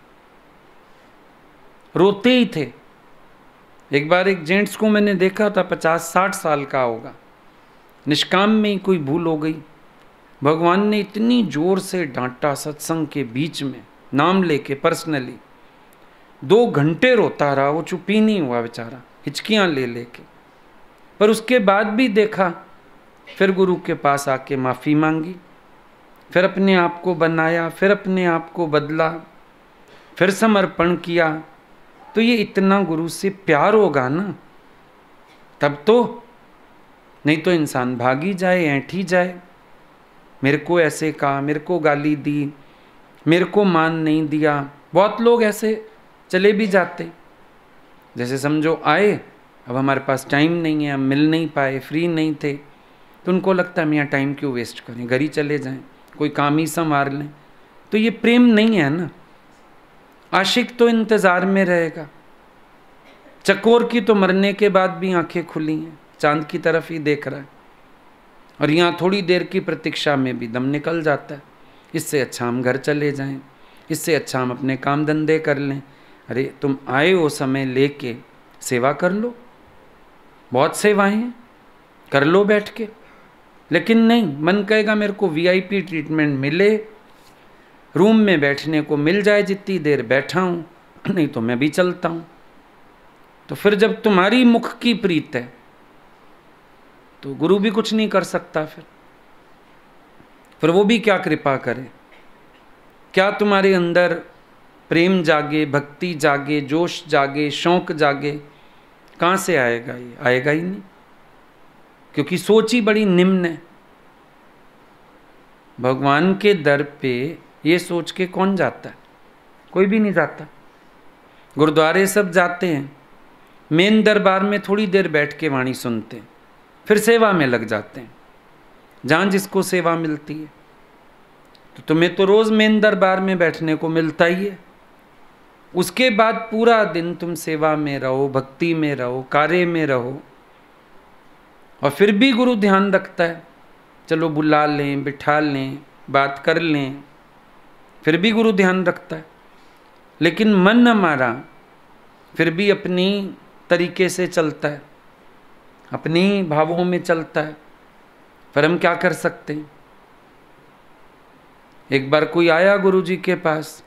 A: रोते ही थे। एक बार एक जेंट्स को मैंने देखा था, पचास साठ साल का होगा, निष्काम में ही कोई भूल हो गई, भगवान ने इतनी जोर से डांटा सत्संग के बीच में, नाम लेके पर्सनली, दो घंटे रोता रहा, वो चुप ही नहीं हुआ बेचारा, हिचकियां ले लेके। पर उसके बाद भी देखा, फिर गुरु के पास आके माफ़ी मांगी, फिर अपने आप को बनाया, फिर अपने आप को बदला, फिर समर्पण किया। तो ये इतना गुरु से प्यार होगा ना तब तो, नहीं तो इंसान भागी जाए, ऐंठी जाए, मेरे को ऐसे कहा, मेरे को गाली दी, मेरे को मान नहीं दिया। बहुत लोग ऐसे चले भी जाते, जैसे समझो आए, अब हमारे पास टाइम नहीं है, हम मिल नहीं पाए, फ्री नहीं थे, तो उनको लगता है मैं टाइम क्यों वेस्ट करें, घर ही चले जाएं, कोई काम ही संवार लें। तो ये प्रेम नहीं है ना। आशिक तो इंतज़ार में रहेगा, चकोर की तो मरने के बाद भी आंखें खुली हैं, चांद की तरफ ही देख रहा है, और यहाँ थोड़ी देर की प्रतीक्षा में भी दम निकल जाता है। इससे अच्छा हम घर चले जाएं, इससे अच्छा हम अपने काम धंधे कर लें। अरे तुम आए हो समय लेके, सेवा कर लो, बहुत सेवाएं हैं, कर लो बैठ के। लेकिन नहीं, मन कहेगा मेरे को वीआईपी ट्रीटमेंट मिले, रूम में बैठने को मिल जाए, जितनी देर बैठा हूँ, नहीं तो मैं भी चलता हूँ। तो फिर जब तुम्हारी मुख की प्रीत है तो गुरु भी कुछ नहीं कर सकता। फिर फिर वो भी क्या कृपा करे? क्या तुम्हारे अंदर प्रेम जागे, भक्ति जागे, जोश जागे, शौक जागे? कहाँ से आएगा? ये आएगा ही नहीं, क्योंकि सोच ही बड़ी निम्न है। भगवान के दर पे ये सोच के कौन जाता है? कोई भी नहीं जाता। गुरुद्वारे सब जाते हैं, मेन दरबार में थोड़ी देर बैठ के वाणी सुनते हैं, फिर सेवा में लग जाते हैं, जहाँ जिसको सेवा मिलती है। तो तुम्हें तो रोज़ मेन दरबार में बैठने को मिलता ही है। उसके बाद पूरा दिन तुम सेवा में रहो, भक्ति में रहो, कार्य में रहो, और फिर भी गुरु ध्यान रखता है, चलो बुला लें, बिठा लें, बात कर लें, फिर भी गुरु ध्यान रखता है। लेकिन मन हमारा फिर भी अपनी तरीके से चलता है, अपनी भावों में चलता है। फिर हम क्या कर सकते हैं? एक बार कोई आया गुरु जी के पास,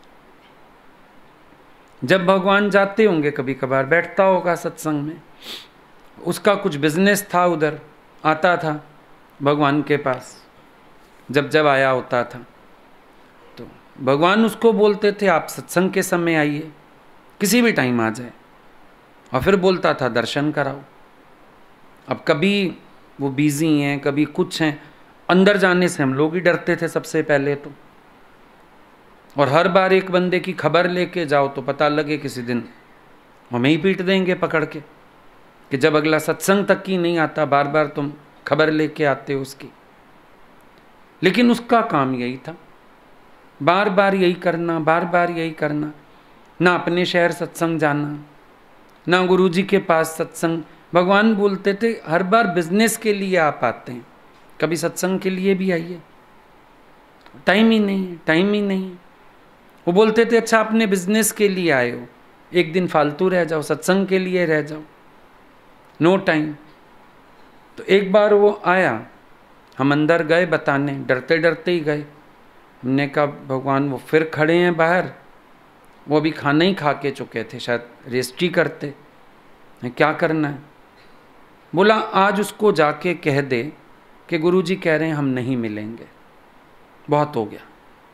A: जब भगवान जाते होंगे कभी कभार, बैठता होगा सत्संग में, उसका कुछ बिजनेस था, उधर आता था भगवान के पास, जब जब आया होता था तो भगवान उसको बोलते थे आप सत्संग के समय आइए, किसी भी टाइम आ जाए, और फिर बोलता था दर्शन कराओ। अब कभी वो बिजी हैं, कभी कुछ हैं, अंदर जाने से हम लोग ही डरते थे सबसे पहले तो। और हर बार एक बंदे की खबर लेके जाओ तो पता लगे किसी दिन हमें ही पीट देंगे पकड़ के, कि जब अगला सत्संग तक की नहीं आता, बार बार तुम खबर लेके आते हो उसकी। लेकिन उसका काम यही था, बार बार यही करना, बार बार यही करना, ना अपने शहर सत्संग जाना, ना गुरु जी के पास सत्संग। भगवान बोलते थे हर बार बिजनेस के लिए आप आते हैं, कभी सत्संग के लिए भी आइए। टाइम ही नहीं, टाइम ही नहीं। वो बोलते थे अच्छा अपने बिजनेस के लिए आए हो, एक दिन फालतू रह जाओ, सत्संग के लिए रह जाओ, नो टाइम। तो एक बार वो आया, हम अंदर गए बताने, डरते डरते ही गए। हमने कहा भगवान वो फिर खड़े हैं बाहर, वो अभी खाना ही खा के चुके थे, शायद रेस्ट ही करते, क्या करना है? बोला आज उसको जाके कह दे कि गुरुजी कह रहे हैं हम नहीं मिलेंगे, बहुत हो गया।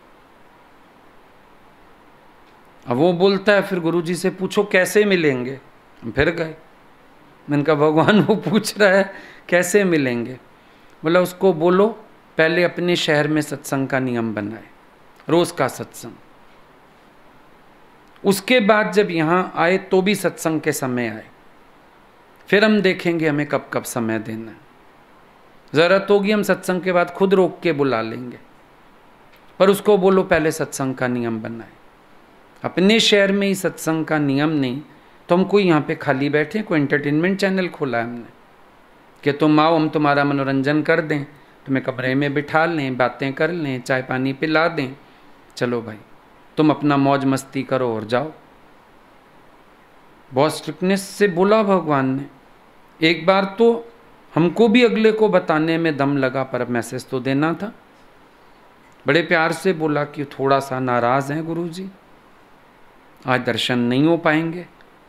A: अब वो बोलता है फिर गुरुजी से पूछो कैसे मिलेंगे। हम फिर गए, मैंने कहा भगवान वो पूछ रहा है कैसे मिलेंगे। बोला उसको बोलो पहले अपने शहर में सत्संग का नियम बनाए, रोज का सत्संग। उसके बाद जब यहाँ आए तो भी सत्संग के समय आए, फिर हम देखेंगे हमें कब कब समय देना है। ज़रूरत होगी हम सत्संग के बाद खुद रोक के बुला लेंगे, पर उसको बोलो पहले सत्संग का नियम बनाए। अपने शहर में ही सत्संग का नियम नहीं तो हम कोई यहाँ पे खाली बैठे, कोई एंटरटेनमेंट चैनल खोला है हमने कि तुम आओ हम तुम्हारा मनोरंजन कर दें, तुम्हें कमरे में बिठा लें, बातें कर लें, चाय पानी पिला दें, चलो भाई तुम अपना मौज मस्ती करो और जाओ। बहुत स्ट्रिक्टनेस से बोला भगवान ने। एक बार तो हमको भी अगले को बताने में दम लगा, पर मैसेज तो देना था। बड़े प्यार से बोला कि थोड़ा सा नाराज़ हैं गुरुजी, आज दर्शन नहीं हो पाएंगे।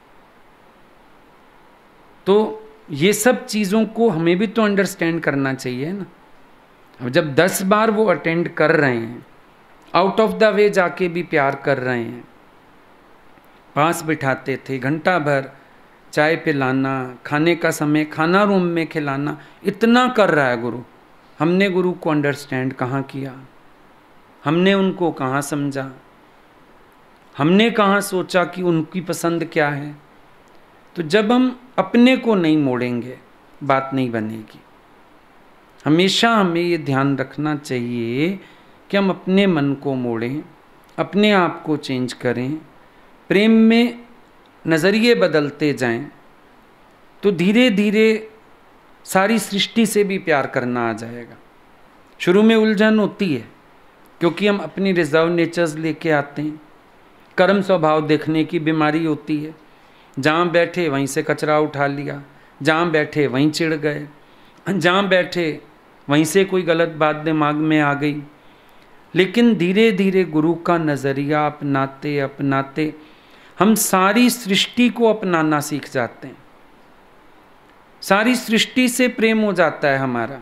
A: तो ये सब चीज़ों को हमें भी तो अंडरस्टैंड करना चाहिए ना। अब जब दस बार वो अटेंड कर रहे हैं, आउट ऑफ द वे जाके भी प्यार कर रहे हैं, पास बिठाते थे, घंटा भर चाय पिलाना, खाने का समय खाना रूम में खिलाना, इतना कर रहा है गुरु। हमने गुरु को अंडरस्टैंड कहाँ किया, हमने उनको कहाँ समझा, हमने कहाँ सोचा कि उनकी पसंद क्या है। तो जब हम अपने को नहीं मोड़ेंगे बात नहीं बनेगी। हमेशा हमें ये ध्यान रखना चाहिए कि हम अपने मन को मोड़ें, अपने आप को चेंज करें, प्रेम में नज़रिए बदलते जाएं, तो धीरे धीरे सारी सृष्टि से भी प्यार करना आ जाएगा। शुरू में उलझन होती है क्योंकि हम अपनी रिजर्व नेचर्स लेके आते हैं, कर्म स्वभाव देखने की बीमारी होती है। जहाँ बैठे वहीं से कचरा उठा लिया, जहाँ बैठे वहीं चिढ़ गए, जहाँ बैठे वहीं से कोई गलत बात दिमाग में आ गई। लेकिन धीरे धीरे गुरु का नज़रिया अपनाते अपनाते हम सारी सृष्टि को अपनाना सीख जाते हैं। सारी सृष्टि से प्रेम हो जाता है हमारा,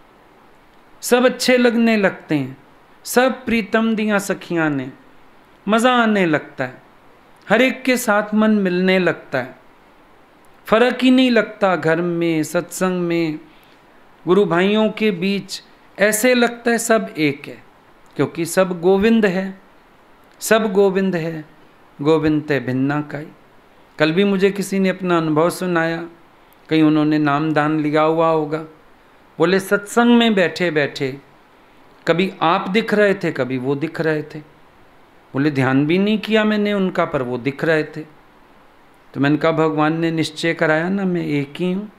A: सब अच्छे लगने लगते हैं, सब प्रीतम दिया सखियाँ ने, मज़ा आने लगता है, हर एक के साथ मन मिलने लगता है। फर्क ही नहीं लगता घर में, सत्संग में, गुरु भाइयों के बीच, ऐसे लगता है सब एक है, क्योंकि सब गोविंद है, सब गोविंद है, गोविंद ते भिन्ना काई। कल भी मुझे किसी ने अपना अनुभव सुनाया, कहीं उन्होंने नाम दान लिया हुआ होगा। बोले सत्संग में बैठे बैठे कभी आप दिख रहे थे, कभी वो दिख रहे थे। बोले ध्यान भी नहीं किया मैंने उनका, पर वो दिख रहे थे। तो मैंने कहा भगवान ने निश्चय कराया ना, मैं एक ही हूँ,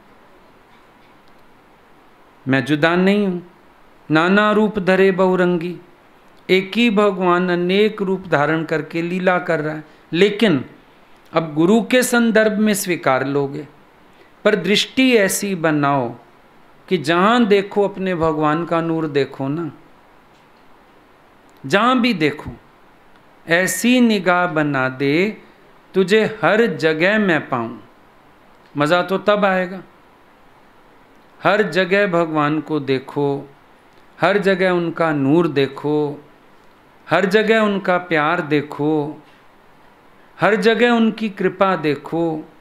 A: मैं जुदा नहीं हूँ। नाना रूप धरे बहुरंगी, एक ही भगवान अनेक रूप धारण करके लीला कर रहा है। लेकिन अब गुरु के संदर्भ में स्वीकार लोगे, पर दृष्टि ऐसी बनाओ कि जहाँ देखो अपने भगवान का नूर देखो ना, जहाँ भी देखो ऐसी निगाह बना दे तुझे हर जगह मैं पाऊँ। मज़ा तो तब आएगा, हर जगह भगवान को देखो, हर जगह उनका नूर देखो, हर जगह उनका प्यार देखो, हर जगह उनकी कृपा देखो।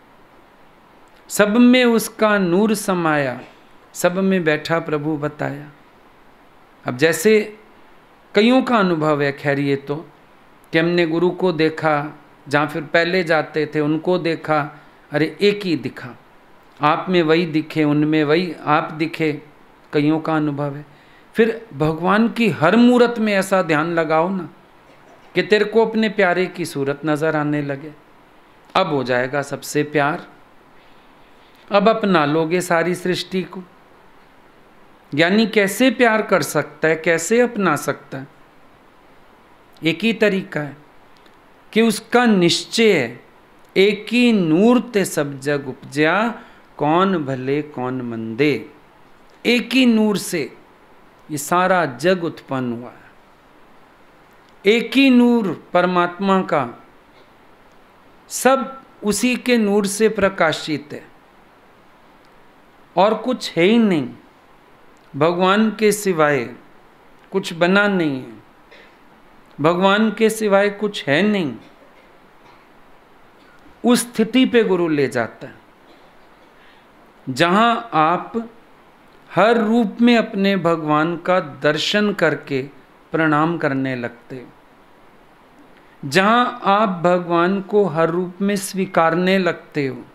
A: सब में उसका नूर समाया, सब में बैठा प्रभु बताया। अब जैसे कईयों का अनुभव है, खैर ये तो कि हमने गुरु को देखा, जहाँ फिर पहले जाते थे उनको देखा, अरे एक ही दिखा, आप में वही दिखे, उनमें वही आप दिखे। कईयों का अनुभव है। फिर भगवान की हर मूरत में ऐसा ध्यान लगाओ ना कि तेरे को अपने प्यारे की सूरत नज़र आने लगे। अब हो जाएगा सबसे प्यार, अब अपना लोगे सारी सृष्टि को। ज्ञानी कैसे प्यार कर सकता है, कैसे अपना सकता है? एक ही तरीका है कि उसका निश्चय है, एक ही नूर ते सब जग उपजा, कौन भले कौन मंदे। एक ही नूर से ये सारा जग उत्पन्न हुआ है। एक ही नूर परमात्मा का, सब उसी के नूर से प्रकाशित है और कुछ है ही नहीं। भगवान के सिवाय कुछ बना नहीं है, भगवान के सिवाय कुछ है नहीं। उस स्थिति पे गुरु ले जाता है जहां आप हर रूप में अपने भगवान का दर्शन करके प्रणाम करने लगते, जहां आप भगवान को हर रूप में स्वीकारने लगते हो,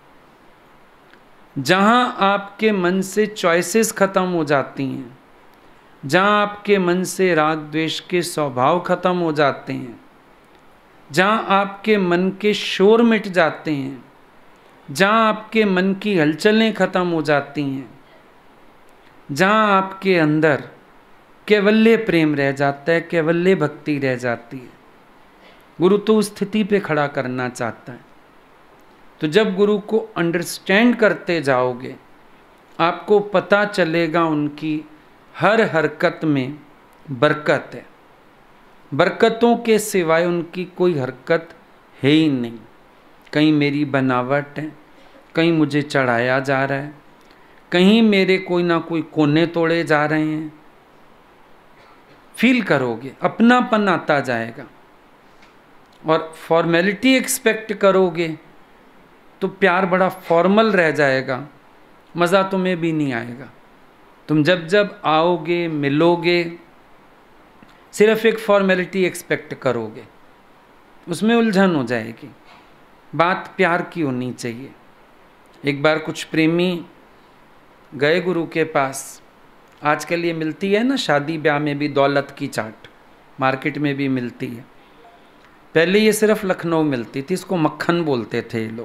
A: जहां आपके मन से चॉइसेस खत्म हो जाती हैं, जहां आपके मन से राग द्वेष के स्वभाव खत्म हो जाते हैं, जहां आपके मन के शोर मिट जाते हैं, जहां आपके मन की हलचलें खत्म हो जाती हैं, जहां आपके अंदर केवल्य प्रेम रह जाता है, केवल्य भक्ति रह जाती है। गुरु तो उस स्थिति पे खड़ा करना चाहता है। तो जब गुरु को अंडरस्टैंड करते जाओगे, आपको पता चलेगा उनकी हर हरकत में बरकत है। बरकतों के सिवाय उनकी कोई हरकत है ही नहीं। कहीं मेरी बनावट है, कहीं मुझे चढ़ाया जा रहा है, कहीं मेरे कोई ना कोई कोने तोड़े जा रहे हैं। फील करोगे, अपनापन आता जाएगा। और फॉर्मेलिटी एक्सपेक्ट करोगे तो प्यार बड़ा फॉर्मल रह जाएगा, मज़ा तुम्हें भी नहीं आएगा। तुम जब जब आओगे, मिलोगे, सिर्फ एक फॉर्मेलिटी एक्सपेक्ट करोगे, उसमें उलझन हो जाएगी। बात प्यार की होनी चाहिए। एक बार कुछ प्रेमी गए गुरु के पास। आजकल ये मिलती है ना, शादी ब्याह में भी दौलत की चाट, मार्केट में भी मिलती है। पहले ये सिर्फ लखनऊ मिलती थी, इसको मक्खन बोलते थे ये लोग।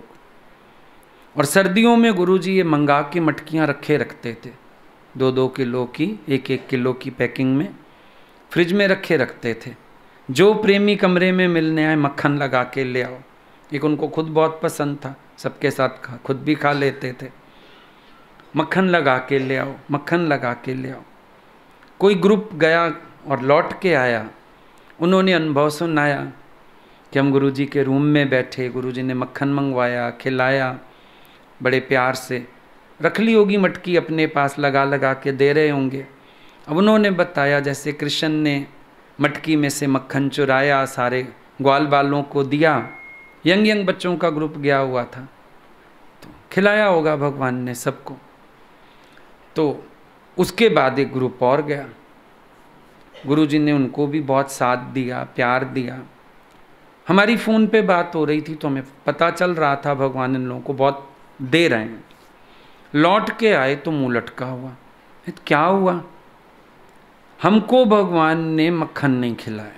A: और सर्दियों में गुरुजी ये मंगा के मटकियाँ रखे रखते थे, दो दो किलो की, एक एक किलो की पैकिंग में फ्रिज में रखे रखते थे। जो प्रेमी कमरे में मिलने आए, मक्खन लगा के ले आओ। एक उनको खुद बहुत पसंद था, सबके साथ खा, खुद भी खा लेते थे। मक्खन लगा के ले आओ, मक्खन लगा के ले आओ। कोई ग्रुप गया और लौट के आया, उन्होंने अनुभव सुनाया कि हम गुरुजी के रूम में बैठे, गुरुजी ने मक्खन मंगवाया, खिलाया, बड़े प्यार से रख ली होगी मटकी अपने पास, लगा लगा के दे रहे होंगे। अब उन्होंने बताया जैसे कृष्ण ने मटकी में से मक्खन चुराया, सारे ग्वाल बालों को दिया। यंग यंग बच्चों का ग्रुप गया हुआ था, तो खिलाया होगा भगवान ने सबको। तो उसके बाद एक ग्रुप और गया, गुरुजी ने उनको भी बहुत साथ दिया, प्यार दिया। हमारी फ़ोन पे बात हो रही थी तो हमें पता चल रहा था भगवान इन लोगों को बहुत दे रहे हैं। लौट के आए तो मुंह लटका हुआ। तो क्या हुआ? हमको भगवान ने मक्खन नहीं खिलाया।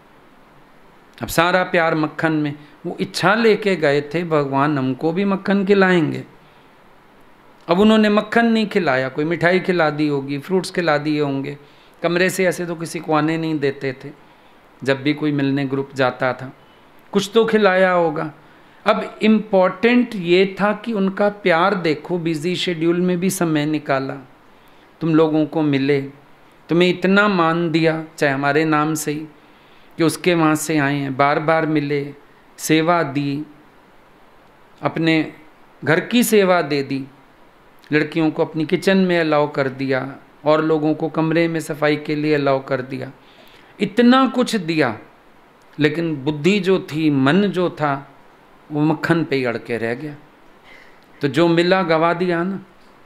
A: अब सारा प्यार मक्खन में, वो इच्छा लेके गए थे भगवान हमको भी मक्खन खिलाएंगे। अब उन्होंने मक्खन नहीं खिलाया, कोई मिठाई खिला दी होगी, फ्रूट्स खिला दिए होंगे। कमरे से ऐसे तो किसी को आने नहीं देते थे, जब भी कोई मिलने ग्रुप जाता था, कुछ तो खिलाया होगा। अब इम्पॉर्टेंट ये था कि उनका प्यार देखो, बिजी शेड्यूल में भी समय निकाला, तुम लोगों को मिले, तुम्हें इतना मान दिया, चाहे हमारे नाम से ही, कि उसके वहाँ से आए हैं, बार बार मिले, सेवा दी, अपने घर की सेवा दे दी, लड़कियों को अपनी किचन में अलाउ कर दिया, और लोगों को कमरे में सफाई के लिए अलाउ कर दिया, इतना कुछ दिया। लेकिन बुद्धि जो थी, मन जो था, वो मक्खन पे ही अड़ के रह गया। तो जो मिला गवा दिया ना।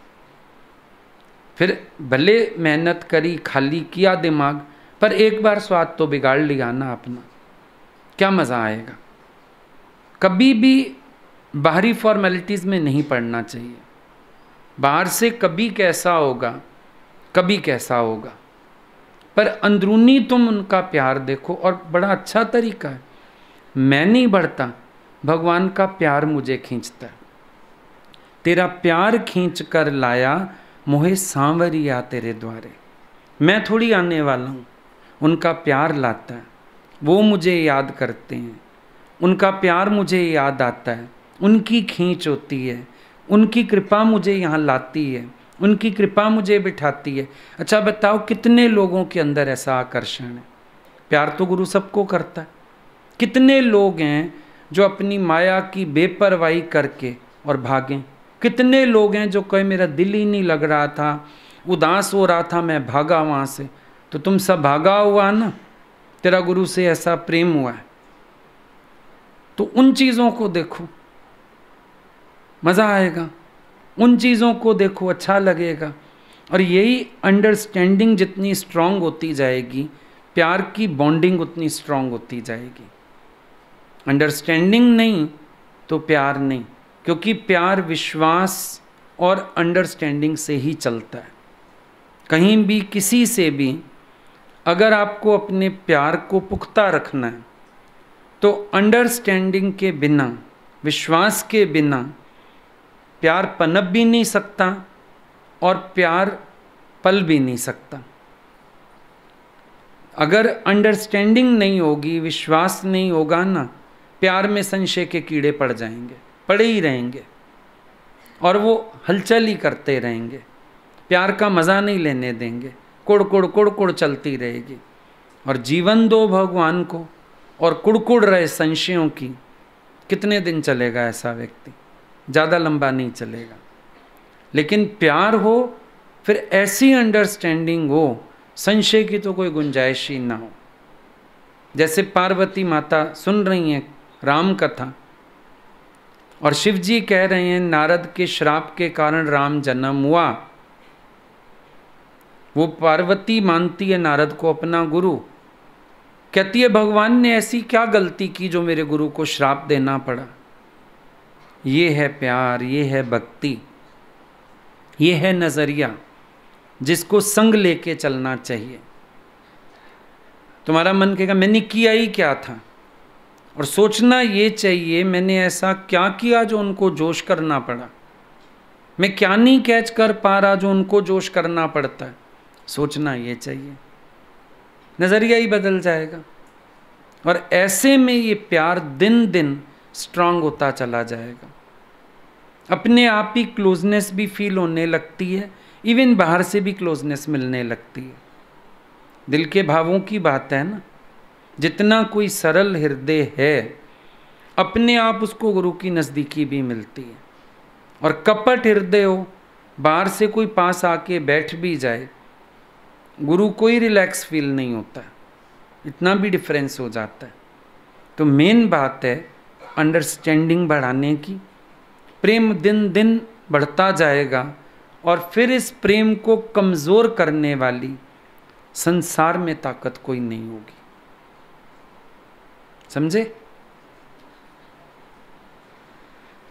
A: फिर भले मेहनत करी, खाली किया दिमाग, पर एक बार स्वाद तो बिगाड़ लिया ना अपना, क्या मज़ा आएगा। कभी भी बाहरी फॉर्मेलिटीज़ में नहीं पड़ना चाहिए। बाहर से कभी कैसा होगा, कभी कैसा होगा, पर अंदरूनी तुम उनका प्यार देखो। और बड़ा अच्छा तरीका है, मैं नहीं बढ़ता, भगवान का प्यार मुझे खींचता है। तेरा प्यार खींच कर लाया मोहे सांवरिया तेरे द्वारे। मैं थोड़ी आने वाला हूँ, उनका प्यार लाता है, वो मुझे याद करते हैं, उनका प्यार मुझे याद आता है, उनकी खींच होती है, उनकी कृपा मुझे यहाँ लाती है, उनकी कृपा मुझे बिठाती है। अच्छा बताओ, कितने लोगों के अंदर ऐसा आकर्षण है? प्यार तो गुरु सबको करता है। कितने लोग हैं जो अपनी माया की बेपरवाही करके और भागें? कितने लोग हैं जो कहे मेरा दिल ही नहीं लग रहा था, उदास हो रहा था, मैं भागा वहाँ से। तो तुम सब भागा हुआ ना, तेरा गुरु से ऐसा प्रेम हुआ है। तो उन चीज़ों को देखो, मज़ा आएगा। उन चीज़ों को देखो, अच्छा लगेगा। और यही अंडरस्टैंडिंग जितनी स्ट्रांग होती जाएगी, प्यार की बॉन्डिंग उतनी स्ट्रांग होती जाएगी। अंडरस्टैंडिंग नहीं तो प्यार नहीं, क्योंकि प्यार विश्वास और अंडरस्टैंडिंग से ही चलता है। कहीं भी किसी से भी अगर आपको अपने प्यार को पुख्ता रखना है तो अंडरस्टैंडिंग के बिना, विश्वास के बिना प्यार पनप भी नहीं सकता और प्यार पल भी नहीं सकता। अगर अंडरस्टैंडिंग नहीं होगी, विश्वास नहीं होगा ना, प्यार में संशय के कीड़े पड़ जाएंगे, पड़े ही रहेंगे और वो हलचल ही करते रहेंगे, प्यार का मज़ा नहीं लेने देंगे, कुड़ कुड़ कुड़ कुड़ चलती रहेगी। और जीवन दो भगवान को और कुड़कुड़ रहे संशयों की, कितने दिन चलेगा ऐसा व्यक्ति? ज़्यादा लंबा नहीं चलेगा। लेकिन प्यार हो, फिर ऐसी अंडरस्टैंडिंग हो, संशय की तो कोई गुंजाइश ही ना हो। जैसे पार्वती माता सुन रही हैं राम कथा और शिव जी कह रहे हैं नारद के श्राप के कारण राम जन्म हुआ। वो पार्वती मानती है नारद को अपना गुरु, कहती है भगवान ने ऐसी क्या गलती की जो मेरे गुरु को श्राप देना पड़ा। ये है प्यार, ये है भक्ति, ये है नज़रिया जिसको संग लेके चलना चाहिए। तुम्हारा मन कहेगा मैंने किया ही क्या था, और सोचना ये चाहिए मैंने ऐसा क्या किया जो उनको जोश करना पड़ा, मैं क्या नहीं कैच कर पा रहा जो उनको जोश करना पड़ता है। सोचना ये चाहिए, नज़रिया ही बदल जाएगा। और ऐसे में ये प्यार दिन दिन स्ट्रांग होता चला जाएगा, अपने आप ही क्लोजनेस भी फील होने लगती है, इवन बाहर से भी क्लोजनेस मिलने लगती है। दिल के भावों की बात है ना, जितना कोई सरल हृदय है अपने आप उसको गुरु की नज़दीकी भी मिलती है। और कपट हृदय हो, बाहर से कोई पास आके बैठ भी जाए, गुरु को ही रिलैक्स फील नहीं होता, इतना भी डिफरेंस हो जाता है। तो मेन बात है अंडरस्टैंडिंग बढ़ाने की। प्रेम दिन दिन बढ़ता जाएगा और फिर इस प्रेम को कमज़ोर करने वाली संसार में ताकत कोई नहीं होगी। समझे?